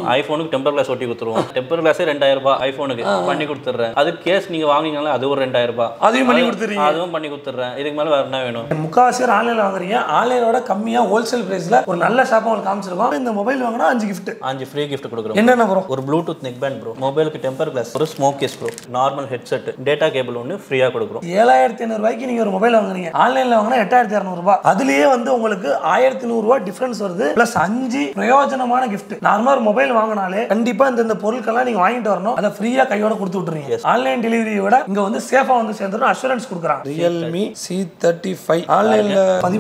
ஐபோனுக்கு temper glass ஒட்டி கொடுத்துருவோம். Temper கிளாஸே 2000 ரூபாய் ஐபோனுக்கு பண்ணி கொடுத்துறேன். அது கேஸ் நீங்க வாங்குனீங்கனா அது ஒரு 2000 ரூபாய். அதையும் பண்ணி கொடுத்துறீங்க. அதுவும் பண்ணி கொடுத்துறேன். இதுக்கு மேல வேற என்ன வேணும்? முக்காவாசி ஆன்லைன்ல வாங்குறீங்க. ஆன்லைனோட கம்மியா ஹோல்சேல் பிரைஸ்ல ஒரு நல்ல ஷாப் உங்களுக்கு காமிச்சிருக்கோம். இந்த மொபைல் வாங்குனா 5 gift 5 ஃப்ரீ gift கொடுக்குறோம். என்னென்ன ப்ரோ? ஒரு ப்ளூடூத் நெக் பேண்ட் ப்ரோ, மொபைலுக்கு டெம்பர் கிளாஸ், ஒரு smoke case bro, normal headset, data cable ஒன்னு ஃப்ரீயா கொடுக்குறோம். 7500 ரூபாய்க்கு நீங்க ஒரு மொபைல் வாங்குறீங்க. ஆன்லைன்ல வாங்குனா 8200 ரூபாய். அதுலயே வந்து உங்களுக்கு 1100 ரூபாய் டிஃபரன்ஸ் வருது. பிளஸ் 5 பிரயோஜனமான gift. நார்மலா ஒரு மொபைல் வாங்குனாலே கண்டிப்பா இந்த பொருட்கள்லாம் நீங்க வாங்கிட்டு வரணும். அதை ஃப்ரீயா கையோட கொடுத்து விட்டுறீங்க. ஆன்லைன் டெலிவரியோட இங்க வந்து சேஃபா வந்து சேர்ந்துரும். அஷூரன்ஸ் கொடுக்குறாங்க. Realme C35 ஆன்லைன்ல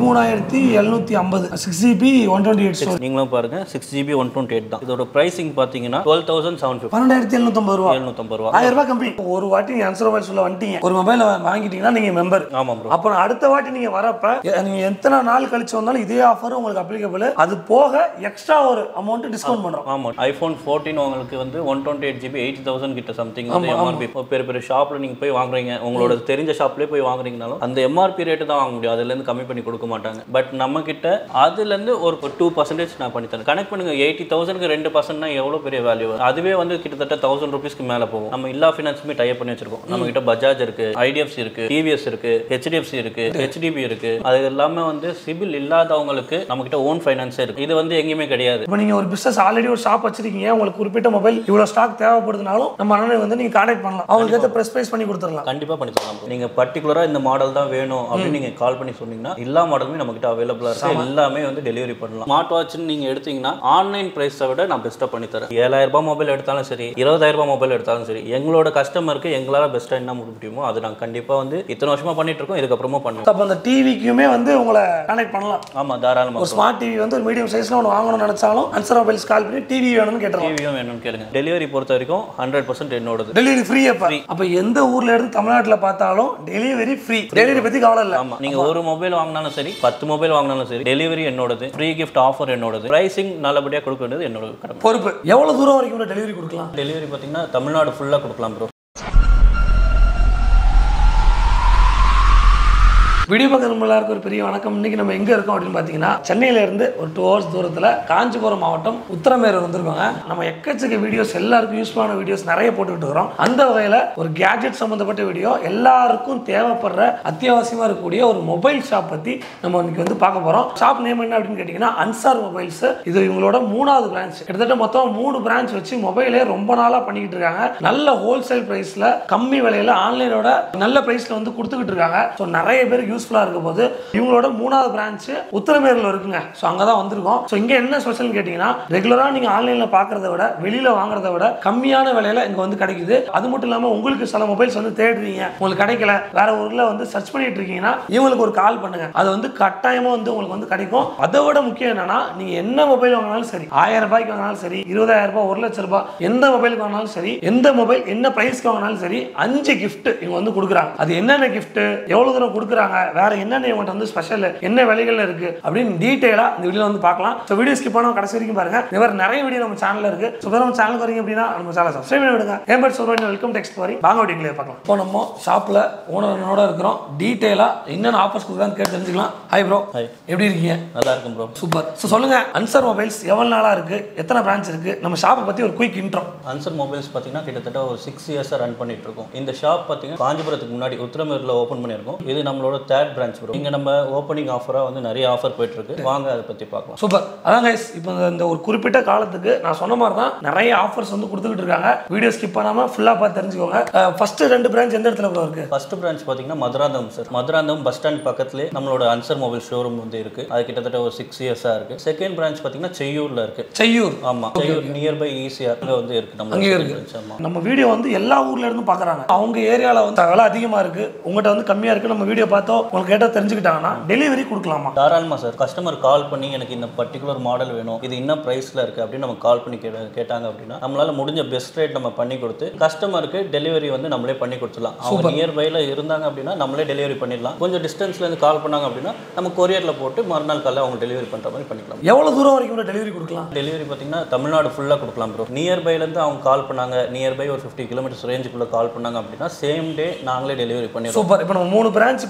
13750 6GB 128 நீங்களும் பாருங்க 6GB 128 தான். இதோட பிரைசிங் பாத்தீங்கன்னா 12750 12750 ரூபாய். 750 ரூபாய். 1000 ரூபாய் கம்மி. ஒரு வாட்டி நீங்க ஆன்சர் மொபைல் சொல்ல வந்துட்டீங்க. ஒரு மொபைல் வாங்கிட்டீங்கன்னா நீங்க மெம்பர். ஆமா ப்ரோ. அப்புறம் அடுத்த வாட்டி நீங்க வரப்ப நீங்க எத்தனை நாள் கழிச்சு வந்தாலும் இதே ஆஃபர் உங்களுக்கு அப்ளிகபிள். அது போக எக்ஸ்ட்ரா ஒரு அமௌண்ட் டிஸ்கவுண்ட் பண்றோம். ஆமா. ஐபோன் 14 உங்களுக்கு வந்து 128GB 8000 கிட்ட சம்திங் வந்து எம்ஆர்பி. பெரிய பெரிய ஷாப்ல நீங்க போய் வாங்குறீங்க, உங்களோட தெரிஞ்ச ஷாப்லயே போய் வாங்குறீங்கனாலும் அந்த எம்ஆர்பி ரேட் தான் வாங்க முடியும். அதுல இருந்து கம்மி பண்ணி கொடுக்க மாட்டாங்க. பட் நம்ம கிட்ட அதுல இருந்து ஒரு 2% நான் பண்ணி தரேன். கனெக்ட் பண்ணுங்க. 80,000க்கு 2%னா எவ்வளவு பெரிய வேல்யூ. அதுவே வந்து கிட்டத்தட்ட 1000 ரூபீஸ்க்கு மேல போகும். நம்ம எல்லா ஃபைனான்ஸுமே டை அப் பண்ணி வச்சிருக்கோம். நம்ம கிட்ட பஜாஜ் இருக்கு, ஐடிஎஃப்சி இருக்கு, டிவிஎஸ் இருக்கு, ஹெச்டிஎஃப்சி இருக்கு, ஹெச்டிபி இருக்கு. அது எல்லாமே வந்து சிபில் இல்லாதவங்களுக்கு நம்ம கிட்ட ஓன் ஃபைனான்ஸ் இருக்கு. இது வந்து எங்கேயுமே கிடையாது. இப்போ நீங்க ஒரு பிசினஸ் ஆல்ரெடி ஒரு ஷாப் வச்சிருக்கீங்க, உங்களுக்கு குறிப்பிட்ட மொபைல் இவ்வளவு ஸ்டாக் தேவைப்படுதுனாலும் நம்ம அண்ணனை வந்து நீங்க கான்டாக்ட் பண்ணலாம். அவங்களுக்கு ஏத்த பிரைஸ் பண்ணி கொடுத்துடலாம். கண்டிப்பா பண்ணி தரலாம். நீங்க பர்టిక్యులரா இந்த மாடல் தான் வேணும் அப்படின்னு நீங்க கால் பண்ணி சொன்னீங்கன்னா எல்லா மாடலுமே நம்ம கிட்ட அவைலபிளா இருக்கு. எல்லாமே வந்து டெலிவரி பண்ணலாம். ஸ்மார்ட் வாட்ச்னு நீங்க எடுத்தீங்கன்னா ஆன்லைன் பிரைஸை விட நான் பெஸ்ட்டா பண்ணி தரேன். 7000 ரூபாய் மொபைல் எடுத்தாலும் சரி, 20000 ரூபாய் மொபைல் எடுத்தாலும் சரி, எங்களோட கஸ்டமருக்கு எங்களால பெஸ்ட்டா என்ன முடியுமோ அது நாங்க கண்டிப்பா வந்து இத்தனை வருஷமா பண்ணிட்டு இருக்கோம். இதுக்கப்புறமா பண்ணுவோம். அப்ப அந்த டிவிக்குமே வந்து உங்களை கான்டாக்ட் பண்ணலாம். ஆமா, தாராளமா. ஒரு ஸ்மார்ட் டிவி வந்து ஒரு மீடியம் சைஸ்ல ஒன்று வாங்கணும்னு நினைச்சாலும் ஆன்சர் மொபைல்ஸ் கால் பண்ணி டிவி வேணும்னு கேட்டுருவோம். டிவியும் வேணும்னு கேளுங்க. டெலிவரி பொறுத்த வரைக்கும் 100% என்னோடது. Delivery free. அப்ப எந்த ஊர்ல இருந்து தமிழ்நாட்டுல பார்த்தாலும் டெலிவரி ஃப்ரீ. டெலிவரி பத்தி கவலை இல்ல. ஆமா, நீங்க ஒரு மொபைல் வாங்கினாலும் சரி, 10 மொபைல் வாங்கினாலும் சரி, டெலிவரி என்னோடது. ஃப்ரீ கிஃப்ட் ஆஃபர் என்னோடது. பிரைசிங் நல்லபடியா கொடுக்க வேண்டியது என்னோட கடமை. பொறுப்பு. எவ்வளவு தூரம் வரைக்கும் டெலிவரி கொடுக்கலாம்? டெலிவரி பாத்தீங்கன்னா தமிழ்நாடு ஃபுல்லா கொடுக்கலாம் ப்ரோ. வீடியோ பார்க்குற எல்லாருக்கும் ஒரு பெரிய வணக்கம். இன்னைக்கு நம்ம எங்க இருக்கோம் அப்படின்னு பாத்தீங்கன்னா சென்னையில இருந்து ஒரு 2 hours தூரத்துல காஞ்சிபுரம் மாவட்டம் உத்திரமேரூர் வந்திருக்கோங்க. நம்ம எக்கச்சக்க வீடியோஸ், எல்லாருக்கும் யூஸ்ஃபுல்லான வீடியோஸ் நிறைய போட்டுக்கிட்டு இருக்கிறோம். அந்த வகையில ஒரு கேஜெட் சம்பந்தப்பட்ட வீடியோ, எல்லாருக்கும் தேவைப்படுற அத்தியாவசியமா இருக்கக்கூடிய ஒரு மொபைல் ஷாப் பத்தி நம்ம இன்னைக்கு வந்து பார்க்க போறோம். ஷாப் நேம் என்ன அப்படின்னு கேட்டீங்கன்னா அன்சார் மொபைல்ஸ். இது இவங்களோட 3வது பிரான்ச். கிட்டத்தட்ட மொத்தம் 3 பிரான்ச் வச்சு மொபைலே ரொம்ப நாளா பண்ணிக்கிட்டு இருக்காங்க. நல்ல ஹோல்சேல் பிரைஸ்ல, கம்மி விலையில, ஆன்லைனோட நல்ல பிரைஸ்ல வந்து கொடுத்துக்கிட்டு இருக்காங்க. ஸோ நிறைய பேருக்கு யூஸ்ஃபுல்லா இருக்க போது. இவங்களோட 3வது பிரான்ச் உத்திரமேரூர்ல இருக்குங்க. ஸோ அங்கதான் வந்திருக்கோம். ஸோ இங்க என்ன ஸ்பெஷல் கேட்டீங்கன்னா, ரெகுலரா நீங்க ஆன்லைன்ல பாக்குறத விட, வெளியில வாங்குறத விட கம்மியான விலையில இங்க வந்து கிடைக்குது. அது மட்டும் இல்லாம உங்களுக்கு சில மொபைல்ஸ் வந்து தேடுறீங்க, உங்களுக்கு கிடைக்கல, வேற ஊர்ல வந்து சர்ச் பண்ணிட்டு இருக்கீங்கன்னா இவங்களுக்கு ஒரு கால் பண்ணுங்க. அது வந்து கட்டாயமா வந்து உங்களுக்கு வந்து கிடைக்கும். அதை விட முக்கியம் என்னன்னா, நீங்க என்ன மொபைல் வாங்கினாலும் சரி, 1000 ரூபாய்க்கு வாங்கினாலும் சரி, 20000 ரூபாய், 1 லட்சம் ரூபாய், எந்த மொபைலுக்கு வாங்கினாலும் சரி, எந்த மொபைல் என்ன பிரைஸ்க்கு வாங்கினாலும் சரி, 5 gift இவங்க வந்து கொடுக்குறாங்க. அது என்னென்ன gift, எவ்வளவு தூரம் கொடுக்குறாங்க, வேற என்னென்ன இவங்க வந்து ஸ்பெஷல், என்ன விலைகள்ல இருக்கு அப்படின்னு டீடைலா இந்த வீடியோல வந்து பார்க்கலாம். சோ வீடியோ ஸ்கிப் பண்ணாம கடைசி வரைக்கும் பாருங்க. இவர் நிறைய வீடியோ நம்ம சேனல்ல இருக்கு. சோ நம்ம சேனலுக்கு வரீங்க அப்படின்னா நம்ம சேனலை சப்ஸ்கிரைப் பண்ணி விடுங்க. ஏம்பட் சொல்றேன், வெல்கம் டு எக்ஸ்ப்ளோரிங். வாங்க வீடியோல பார்க்கலாம். இப்போ நம்ம ஷாப்ல ஓனரோட இருக்கிறோம். டீடைலா என்னென்ன ஆஃபர்ஸ் கொடுக்குறான்னு கேட்டு தெரிஞ்சுக்கலாம். Hi bro. ஹாய், எப்படி இருக்கீங்க? நல்லா இருக்கும் ப்ரோ. சூப்பர். சோ சொல்லுங்க, அன்சார் மொபைல்ஸ் எவ்வளவு நாளா இருக்கு, எத்தனை பிரான்ச் இருக்கு, நம்ம ஷாப்பை பத்தி ஒரு குயிக் இன்ட்ரோ. அன்சார் மொபைல்ஸ் பாத்தீங்கன்னா கிட்டத்தட்ட ஒரு 6 இயர்ஸா ரன் பண்ணிட்டு இருக்கோம். இந்த ஷாப் பாத்தீங்கன்னா காஞ்சிபுரத்துக்கு முன்னாடி உத்திரமேரூர்ல ஓபன் பண்ணிருக்கோம். இது நம்மளோட 3rd பிரான்ச் ப்ரோ. இங்க நம்ம ஓப்பனிங் ஆஃபரா வந்து நிறைய ஆஃபர் போயிட்டு இருக்கு. வாங்க அதை பத்தி பார்க்கலாம். சூப்பர். அதான் கைஸ், இப்போ இந்த ஒரு குறிப்பிட்ட காலத்துக்கு நான் சொன்ன மாதிரி தான் நிறைய ஆஃபர்ஸ் வந்து கொடுத்துக்கிட்டு இருக்காங்க. வீடியோ ஸ்கிப் பண்ணாம ஃபுல்லா பார்த்து தெரிஞ்சுக்கோங்க. ஃபர்ஸ்ட் 2 பிரான்ச் எந்த இடத்துல ப்ரோ இருக்கு? ஃபர்ஸ்ட் பிரான்ச் பாத்தீங்கன்னா Madurantakam sir. Madurantakam bus stand பக்கத்துலேயே நம்மளோட அன்சார் மொபைல் ஷோரூம் வந்து இருக்கு. அது கிட்டத்தட்ட ஒரு 6 இயர்ஸா இருக்கு. செகண்ட் பிரான்ச் பாத்தீங்கன்னா செய்யூர்ல இருக்கு. செய்யூர்? ஆமா, செய்யூர் நியர்பை ஈசிஆர் வந்து இருக்கு. நம்ம வீடியோ வந்து எல்லா ஊர்ல இருந்து பாக்குறாங்க. அவங்க ஏரியால வந்து விலை அதிகமா இருக்கு, உங்ககிட்ட வந்து கம்மியா இருக்கு, நம்ம வீடியோ பார்த்தோம் உங்களுக்கு கேட்டா தெரிஞ்சுக்கிட்டாங்கன்னா டெலிவரி கொடுக்கலாமா? தாராளமா சார். கஸ்டமர் கால் பண்ணி எனக்கு இந்த பர்டிகுலர் மாடல் வேணும், இது என்ன பிரைஸ்ல இருக்கு அப்படின்னு நம்ம கால் பண்ணி கேட்டாங்க அப்படின்னா நம்மளால முடிஞ்ச பெஸ்ட் ரேட் நம்ம பண்ணி கொடுத்து கஸ்டமருக்கு டெலிவரி வந்து நம்மளே பண்ணி கொடுத்துடலாம். அவங்க நியர்பைல இருந்தாங்க அப்படின்னா நம்மளே டெலிவரி பண்ணிடலாம். கொஞ்சம் டிஸ்டன்ஸ்ல இருந்து கால் பண்ணாங்க அப்படின்னா நம்ம கொரியர்ல போட்டு மறுநாள் காலையில் அவங்க டெலிவரி பண்ற மாதிரி பண்ணிக்கலாம். எவ்வளவு தூரம் வரைக்கும் டெலிவரி கொடுக்கலாம்? டெலிவரி பாத்தீங்கன்னா தமிழ்நாடு ஃபுல்லா கொடுக்கலாம் ப்ரோ. நியர்பைல இருந்து அவங்க கால் பண்ணாங்க, நியர்பை ஒரு 50 கிலோமீட்டர்ஸ் ரேஞ்சுக்குள்ள கால் பண்ணாங்க அப்படின்னா சேம் டே நாங்களே டெலிவரி பண்ணிடுவோம். சூப்பர். இப்போ நம்ம 3 பிரான்ச் பக்கத்துல ஒரு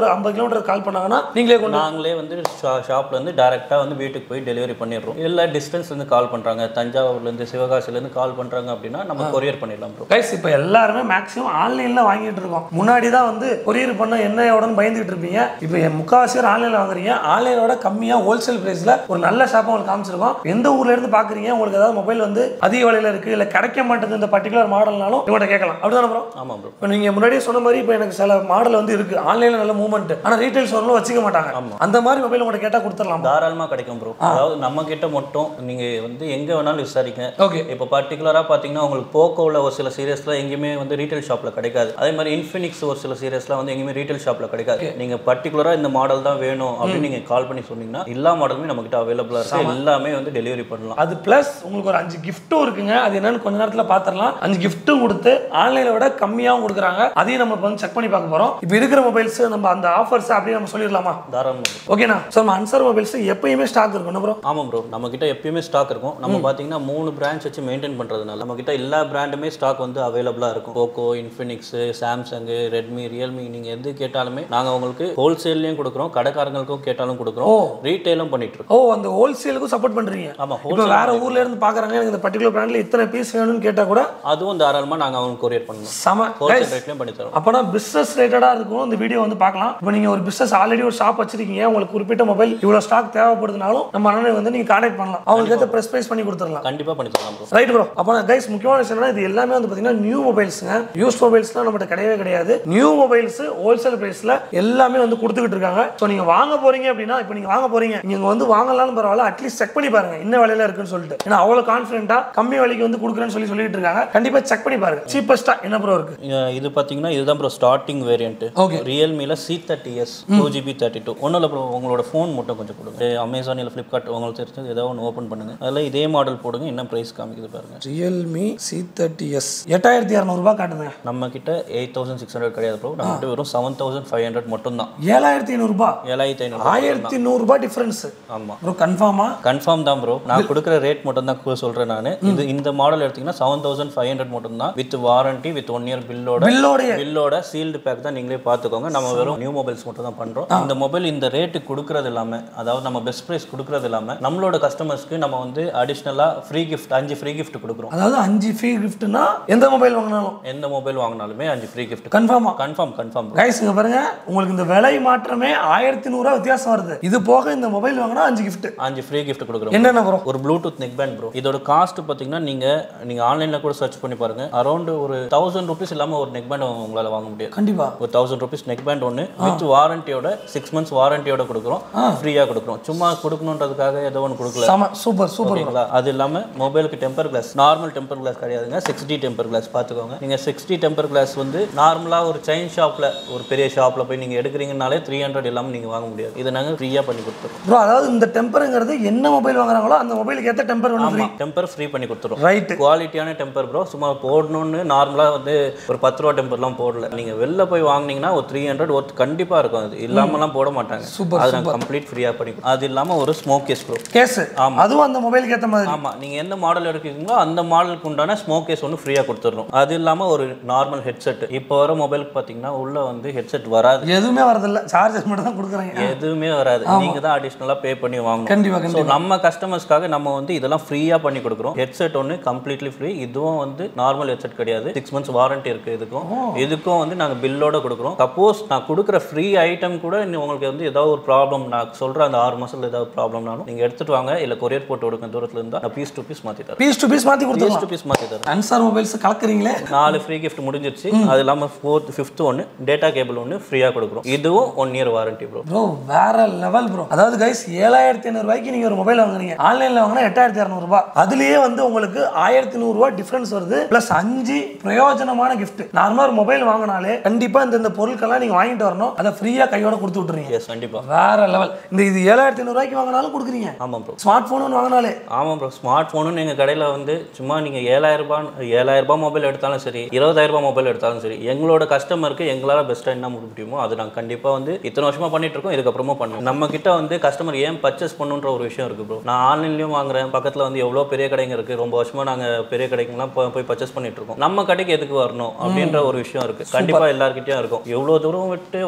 ஒரு 50 கிலோமீட்டர் கால் பண்ணாங்கன்னா நீங்களே நாங்களே வந்து ஷாப்ல இருந்து டைரக்டா வந்து வீட்டுக்கு போய் டெலிவரி பண்ணிடுறோம். இல்ல டிஸ்டன்ஸ்ல இருந்து கால் பண்றாங்க, தஞ்சாவூர்ல இருந்து சிவகாசில இருந்து கால் பண்றாங்க அப்படின்னா நம்ம கொரியர் பண்ணிடலாம் ப்ரோ. கைஸ் இப்போ எல்லாருமே மேக்ஸிமம் ஆன்லைன்ல வாங்கிட்டு இருக்கோம். முன்னாடி தான் வந்து கொரியர் பண்ண என்ன எவ்வளோன்னு பயந்துட்டு இருப்பீங்க. இப்போ முக்காவாசி பேர் ஆன்லைன்ல வாங்குறீங்க. ஆன்லைனோட கம்மியா ஹோல்சேல் பிரைஸ்ல ஒரு நல்ல ஷாப் உங்களுக்கு காமிச்சிருக்கோம். எந்த ஊர்ல இருந்து பாக்குறீங்க, உங்களுக்கு ஏதாவது மொபைல் வந்து அதிக விலையில இருக்கு இல்ல கிடைக்க மாட்டேங்குது இந்த பர்டிகுலர் மாடல்னாலும் இவங்க கேட்கலாம். அப்படிதானே ப்ரோ? ஆமா ப்ரோ. இப்போ நீங்க முன்னாடியே சொன்ன மாதிரி இப்போ எனக்கு சில மாடல் வந்து இருக்கு ஆன்லைன்ல நல்ல மூவ்மெண்ட், ஆனா ரீட்டைல் ஸ்டோர்ல வச்சுக்க மாட்டாங்க. அந்த மாதிரி மொபைல் உங்கள்கிட்ட கேட்டா கொடுத்துடலாம். தாராளமா கிடைக்கும் ப்ரோ. அதாவது நம்ம கிட்ட மட்டும் நீங்க வந்து எங்க வேணாலும் விசாரிங்க. ஓகே. இப்போ பர்டிகுலரா பாத்தீங்கன்னா உங்களுக்கு போக்கோல ஒரு சில சீரியஸ்லாம் எங்கேயுமே வந்து ரீட்டைல் ஷாப்ல கிடைக்காது. அதே மாதிரி இன்ஃபினிக்ஸ் ஒரு சில சீரியஸ்லாம் வந்து எங்கேயுமே ரீட்டைல் ஷாப்ல கிடைக்காது. நீங்க பர்டிகுலரா இந்த மாடல் தான் வேணும் அப்படின்னு நீங்க கால் பண்ணி சொன்னீங்கன்னா எல்லா மாடலுமே நம்ம கிட்ட அவைலபிளா இருக்கு. எல்லாமே வந்து டெலிவரி பண்ணலாம். அது பிளஸ் உங்களுக்கு ஒரு 5 கிஃப்ட்டும் இருக்குங்க. அது என்னன்னு கொஞ்ச நேரத்துல பாத்துறலாம். 5 கிஃப்ட்டும் கொடுத்து ஆன்லைனை விட கம்மியாவும் கொடுக்குறாங்க. அதையும் நம்ம வந்து செக் பண்ணி பார்க்க போறோம். இப்போ இருக்கிற மொபைல்ஸ் நம்ம அந்த ஆஃபர்ஸ் அப்படியே நம்ம சொல்லிடலாமா? தாராளமா. ஓகேண்ணா. ஸோ நம்ம அன்சார் மொபைல்ஸ் எப்பயுமே ஸ்டாக் இருக்கும் ப்ரோ? ஆமாம் ப்ரோ. நம்ம கிட்ட எப்பயுமே ஸ்டாக் இருக்கும். நம்ம பாத்தீங்கன்னா 3 பிரான்ச் வச்சு மெயின்டைன் பண்றதுனால நம்ம கிட்ட எல்லா பிராண்டுமே ஸ்டாக் வந்து அவைலபிளா இருக்கும். Poco, Infinix, Samsung, Redmi, Realme நீங்க எது கேட்டாலுமே நாங்க உங்களுக்கு ஹோல்சேல்லையும் கொடுக்குறோம், கடைக்காரங்களுக்கும் கேட்டாலும் கொடுக்குறோம், ரீட்டைலும் பண்ணிட்டு இருக்கோம். அந்த ஹோல்சேலுக்கும் சப்போர்ட் பண்றீங்க? ஆமா. இப்போ வேற ஊர்ல இருந்து பாக்குறாங்க எனக்கு இந்த பர்టిక్యులர் பிராண்ட்ல இத்தனை பீஸ் வேணும்னு கேட்டா கூட அதுவும் தாராளமா நாங்க அவங்க கொரியர் பண்ணுவோம். சம ஹோல்சேல் ரேட்லயும் பண்ணி தரோம். அப்பனா பிசினஸ் ரிலேட்டடா இருக்கும் இந்த வீடியோ வந்து பார்க்கலாம். இப்போ நீங்க ஒரு பிசினஸ் ஆல்ரெடி ஒரு ஷாப் வச்சிருக்கீங்க, உங்களுக்கு குறிப்பிட்ட மொபைல் இவ்வளவு ஸ்டாக் தேவைப்படுதுனாலும் நம்ம அண்ணனை வந்து நீங்க கான்டாக்ட் பண்ணலாம். அவங்களுக்கு ஏத்த பிரைஸ் ப்ரைஸ் பண்ணி கொடுத்துடலாம். கண்டிப்பா பண்ணி தரலாம் ப்ரோ. Right bro. அப்பனா கைஸ் முக்கியமான விஷயம் என்ன, இது எல்லாமே வந்து பாத்தீங்கன்னா நியூ மொபைல்ஸ்ங்க. யூஸ் மொபைல்ஸ்லாம் நம்மகிட்ட கிடையவே கிடையாது. நியூ மொபைல்ஸ் ஹோல்சேல் பிரைஸ்ல எல்லாமே வந்து கொடுத்துக்கிட்டு இருக்காங்க. ஸோ நீங்க வாங்க போறீங்க அப்படின்னா இப்போ நீங்க வாங்க போறீங்க, நீங்க வந்து வாங்கலாம்னு பரவாயில்ல, அட்லீஸ்ட் செக் பண்ணி பாருங்க என்ன விலையில இருக்குன்னு சொல்லிட்டு. ஏன்னா அவ்வளவு கான்ஃபிடென்ட்டா கம்மி விலைக்கு வந்து கொடுக்குறேன்னு சொல்லிட்டு இருக்காங்க. கண்டிப்பா செக் பண்ணி பாருங்க. சீப்பஸ்டா என்ன ப்ரோ இருக்கு? இது பாத்தீங்கன்னா இதுதான் ப்ரோ ஸ்டார்டிங் வேரியன்ட். ஓகே. ரியல்மில C30s 2GB 32. ஒன்றும் இல்லை ப்ரோ, உங்களோட ஃபோன் மட்டும் கொஞ்சம் கொடுங்க. அமேசான் இல்லை ஃப்ளிப்கார்ட் உங்களுக்கு தெரிஞ்சது ஏதாவது ஒன்று ஓப்பன் பண்ணுங்க. அதில் இதே மாடல் போடுங்க, என்ன ப்ரைஸ் காமிக்குது பாருங்க. ரியல்மி C30s 8200 ரூபாய் காட்டுதுங்க. நம்ம கிட்ட 8600 கிடையாது ப்ரோ. நம்ம கிட்ட வெறும் 7500 மட்டும் தான். 7500 ரூபாய். 7500 ரூபாய் டிஃபரன்ஸ். ஆமா ப்ரோ. கன்ஃபார்மா? கன்ஃபார்ம் தான் ப்ரோ. நான் கொடுக்குற ரேட் மட்டும் தான் சொல்றேன் நான். இந்த மாடல் எடுத்தீங்கன்னா 7500 மட்டும் தான், வித் வாரண்டி, வித் 1 இயர் பில்லோட சீல்டு பேக் தான். நீங்களே பார்த்துக்கோங்க. நம்ம வெறும் நியூ மொபைல்ஸ் மட்டும் தான் பண்றோம். இந்த மொபைல் இந்த ரேட்டு கொடுக்கறது இல்லாம, அதாவது நம்ம பெஸ்ட் பிரைஸ் கொடுக்கறது இல்லாம நம்மளோட கஸ்டமர்ஸ்க்கு நம்ம வந்து அடிஷனலா ஃப்ரீ கிஃப்ட் 5 ஃப்ரீ கிஃப்ட் கொடுக்குறோம். அதாவது 5 ஃப்ரீ கிஃப்ட்னா எந்த மொபைல் வாங்கினாலுமே 5 ஃப்ரீ கிஃப்ட். கன்ஃபார்மா? கன்ஃபார்ம். கைஸ் இங்க பாருங்க, உங்களுக்கு இந்த விலை மாற்றமே 1100 ரூபாய் வித்தியாசம் வருது. இது போக இந்த மொபைல் வாங்கினா 5 கிஃப்ட், 5 ஃப்ரீ கிஃப்ட் கொடுக்குறோம். என்னென்ன ப்ரோ? ஒரு ப்ளூடூத் நெக் பேண்ட் ப்ரோ. இதோட காஸ்ட் பாத்தீங்கன்னா நீங்க ஆன்லைன்ல கூட சர்ச் பண்ணி பாருங்க. அரௌண்ட் ஒரு 1000 ரூபீஸ் இல்லாம ஒரு நெக் பேண்ட் உங்களால வாங்க முடியாது. கண்டிப்பா. ஒரு 1000 ரூபீஸ் நெக் பேண்ட் ஒன்று வித் வாரண்டியோட 6 மந்த்ஸ் வாரண்டியோட கொடுக்குறோம், ஃப்ரீயா கொடுக்குறோம். சும்மா கொடுக்கணுன்றதுக்காக ஏதோ ஒன்று கொடுக்கல. சூப்பர். அது இல்லாம மொபைலுக்கு temper glass, normal temper glass கிடையாதுங்க, 6D டெம்பர் கிளாஸ் பார்த்துக்கோங்க. நீங்க 6D டெம்பர் கிளாஸ் வந்து நார்மலா ஒரு செயின் ஷாப்ல, ஒரு பெரிய ஷாப்ல போய் நீங்க எடுக்கிறீங்கனாலே 300 இல்லாம நீங்க வாங்க முடியாது. இதை நாங்க ஃப்ரீயா பண்ணி கொடுத்துறோம் ப்ரோ. அதாவது இந்த டெம்பர்ங்கிறது என்ன மொபைல் வாங்குறாங்களோ அந்த மொபைலுக்கு ஏத்த டெம்பர் ஒன்று ஃப்ரீ. டெம்பர் ஃப்ரீ பண்ணி கொடுத்துறோம். ரைட். குவாலிட்டியான டெம்பர் ப்ரோ. சும்மா போடணும்னு நார்மலா வந்து ஒரு 10 ரூபா டெம்பர்லாம் போடல. நீங்க வெளில போய் வாங்குனீங்கன்னா ஒரு 300 ஒர்த் கண்டிப்பா இருக்கும். அது இல்லாமலாம் போட மாட்டாங்க. அது நாங்க கம்ப்ளீட் ஃப்ரீயா பண்ணி. அது இல்லாம ஒரு ஸ்மோக் கேஸ் ப்ரோ. கேஸ். அதுவும் அந்த மொபைலுக்கு ஏத்த மாதிரி. ஆமா. நீங்க எந்த மாடல் எடுக்கிறீங்களோ அந்த மாடலுக்கு உண்டான ஸ்மோக் கேஸ் ஒன்று ஃப்ரீயா கொடுத்துறோம். அது இல்லாம ஒரு நார்மல் ஹெட்செட். இப்போ வர மொபைலுக்கு பாத்தீங்கன்னா உள்ள வந்து ஹெட்செட் வராது, எதுவுமே வரதில்ல, சார்ஜஸ் மட்டும் தான் கொடுக்குறாங்க. எதுவுமே வராது. நீங்க தான் அடிஷனலா பே பண்ணி வாங்கணும். கண்டிப்பா. நம்ம கஸ்டமர்ஸ்க்காக நம்ம வந்து இதெல்லாம் ஃப்ரீயா பண்ணி கொடுக்குறோம். ஹெட்செட் ஒன்று கம்ப்ளீட்லி ஃப்ரீ. இதுவும் வந்து நார்மல் ஹெட்செட் கிடையாது, 6 மந்த்ஸ் வாரண்டி இருக்கு. இதுக்கும் வந்து நாங்க பில்லோட கொடுக்குறோம். சப்போஸ் நான் கொடுக்குற ஃப்ரீ ஐட்டம் கூட உங்களுக்கு வந்து ஏதாவது ஒரு ப்ராப்ளம், நான் சொல்ற அந்த 6 மாசத்துல ஏதாவது ப்ராப்ளம்னாலும் நீங்க எடுத்துட்டு வாங்க, இல்ல கொரியர் போட்டு கொடுக்க தூரத்துல இருந்தா நான் பீஸ் டு பீஸ் மாத்தி தரேன். பீஸ் டு பீஸ் மாத்தி தரேன். அன்சார் மொபைல்ஸ் கலக்குறீங்களே. 4 ஃப்ரீ கிஃப்ட் முடிஞ்சிருச்சு. அது இல்லாம 4th 5th ஒன்று டேட்டா கேபிள் ஒன்று ஃப்ரீயா கொடுக்குறோம். இதுவும் 1 இயர் வாரண்டி ப்ரோ. வேற லெவல் ப்ரோ. அதாவது கைஸ் 7500 ரூபாய்க்கு நீங்க ஒரு மொபைல் வாங்குறீங்க, ஆன்லைன்ல வாங்கினா 8200 ரூபாய். அதுலயே வந்து உங்களுக்கு 1100 ரூபாய் டிஃபரன்ஸ் வருது. பிளஸ் 5 பிரயோஜனமான கிஃப்ட். நார்மலா ஒரு மொபைல் வாங்கினாலே கண்டிப்பா இந்த பொருட்கள்லாம் நீங்க வாங்கிட்டு வரணும். அதை ஃப்ரீயா கையோட கொடுத்து விட்டுறீங்க. எஸ் கண்டிப்பா. வேற லெவல். இது 7500 ரூபாய்க்கு வாங்கினாலும் கொடுக்குறீங்க. ஆமா ப்ரோ. Smart phone வாங்கினாலே. ஆமா ப்ரோ. ஸ்மார்ட் போனும் எங்க கடையில வந்து சும்மா நீங்க 7000 ரூபாய் மொபைல் எடுத்தாலும் சரி, 20000 ரூபாய் மொபைல் எடுத்தாலும் சரி, எங்களோட கஸ்டமருக்கு எங்களால பெஸ்ட்டா என்ன முடியுமோ அது நாங்க கண்டிப்பா வந்து இத்தனை வருஷமா பண்ணிட்டு இருக்கோம், இதுக்கப்புறமா பண்ணுவோம். நம்ம கிட்ட வந்து கஸ்டமர் ஏன் பர்ச்சேஸ் பண்ணுன்ற ஒரு விஷயம் இருக்கு ப்ரோ. நான் ஆன்லைன்லயும் வாங்குறேன், பக்கத்துல வந்து எவ்வளவு பெரிய கடைங்க இருக்கு, ரொம்ப வருஷமா நாங்க பெரிய கடைக்கெல்லாம் போய் பர்ச்சேஸ் பண்ணிட்டு இருக்கோம். நம்ம கடைக்கு எதுக்கு வரணும் அப்படின்ற ஒரு விஷயம் இருக்கு. கண்டிப்பா எல்லார்கிட்டயும் இருக்கும். எவ்வளவு தூரம் விட்டு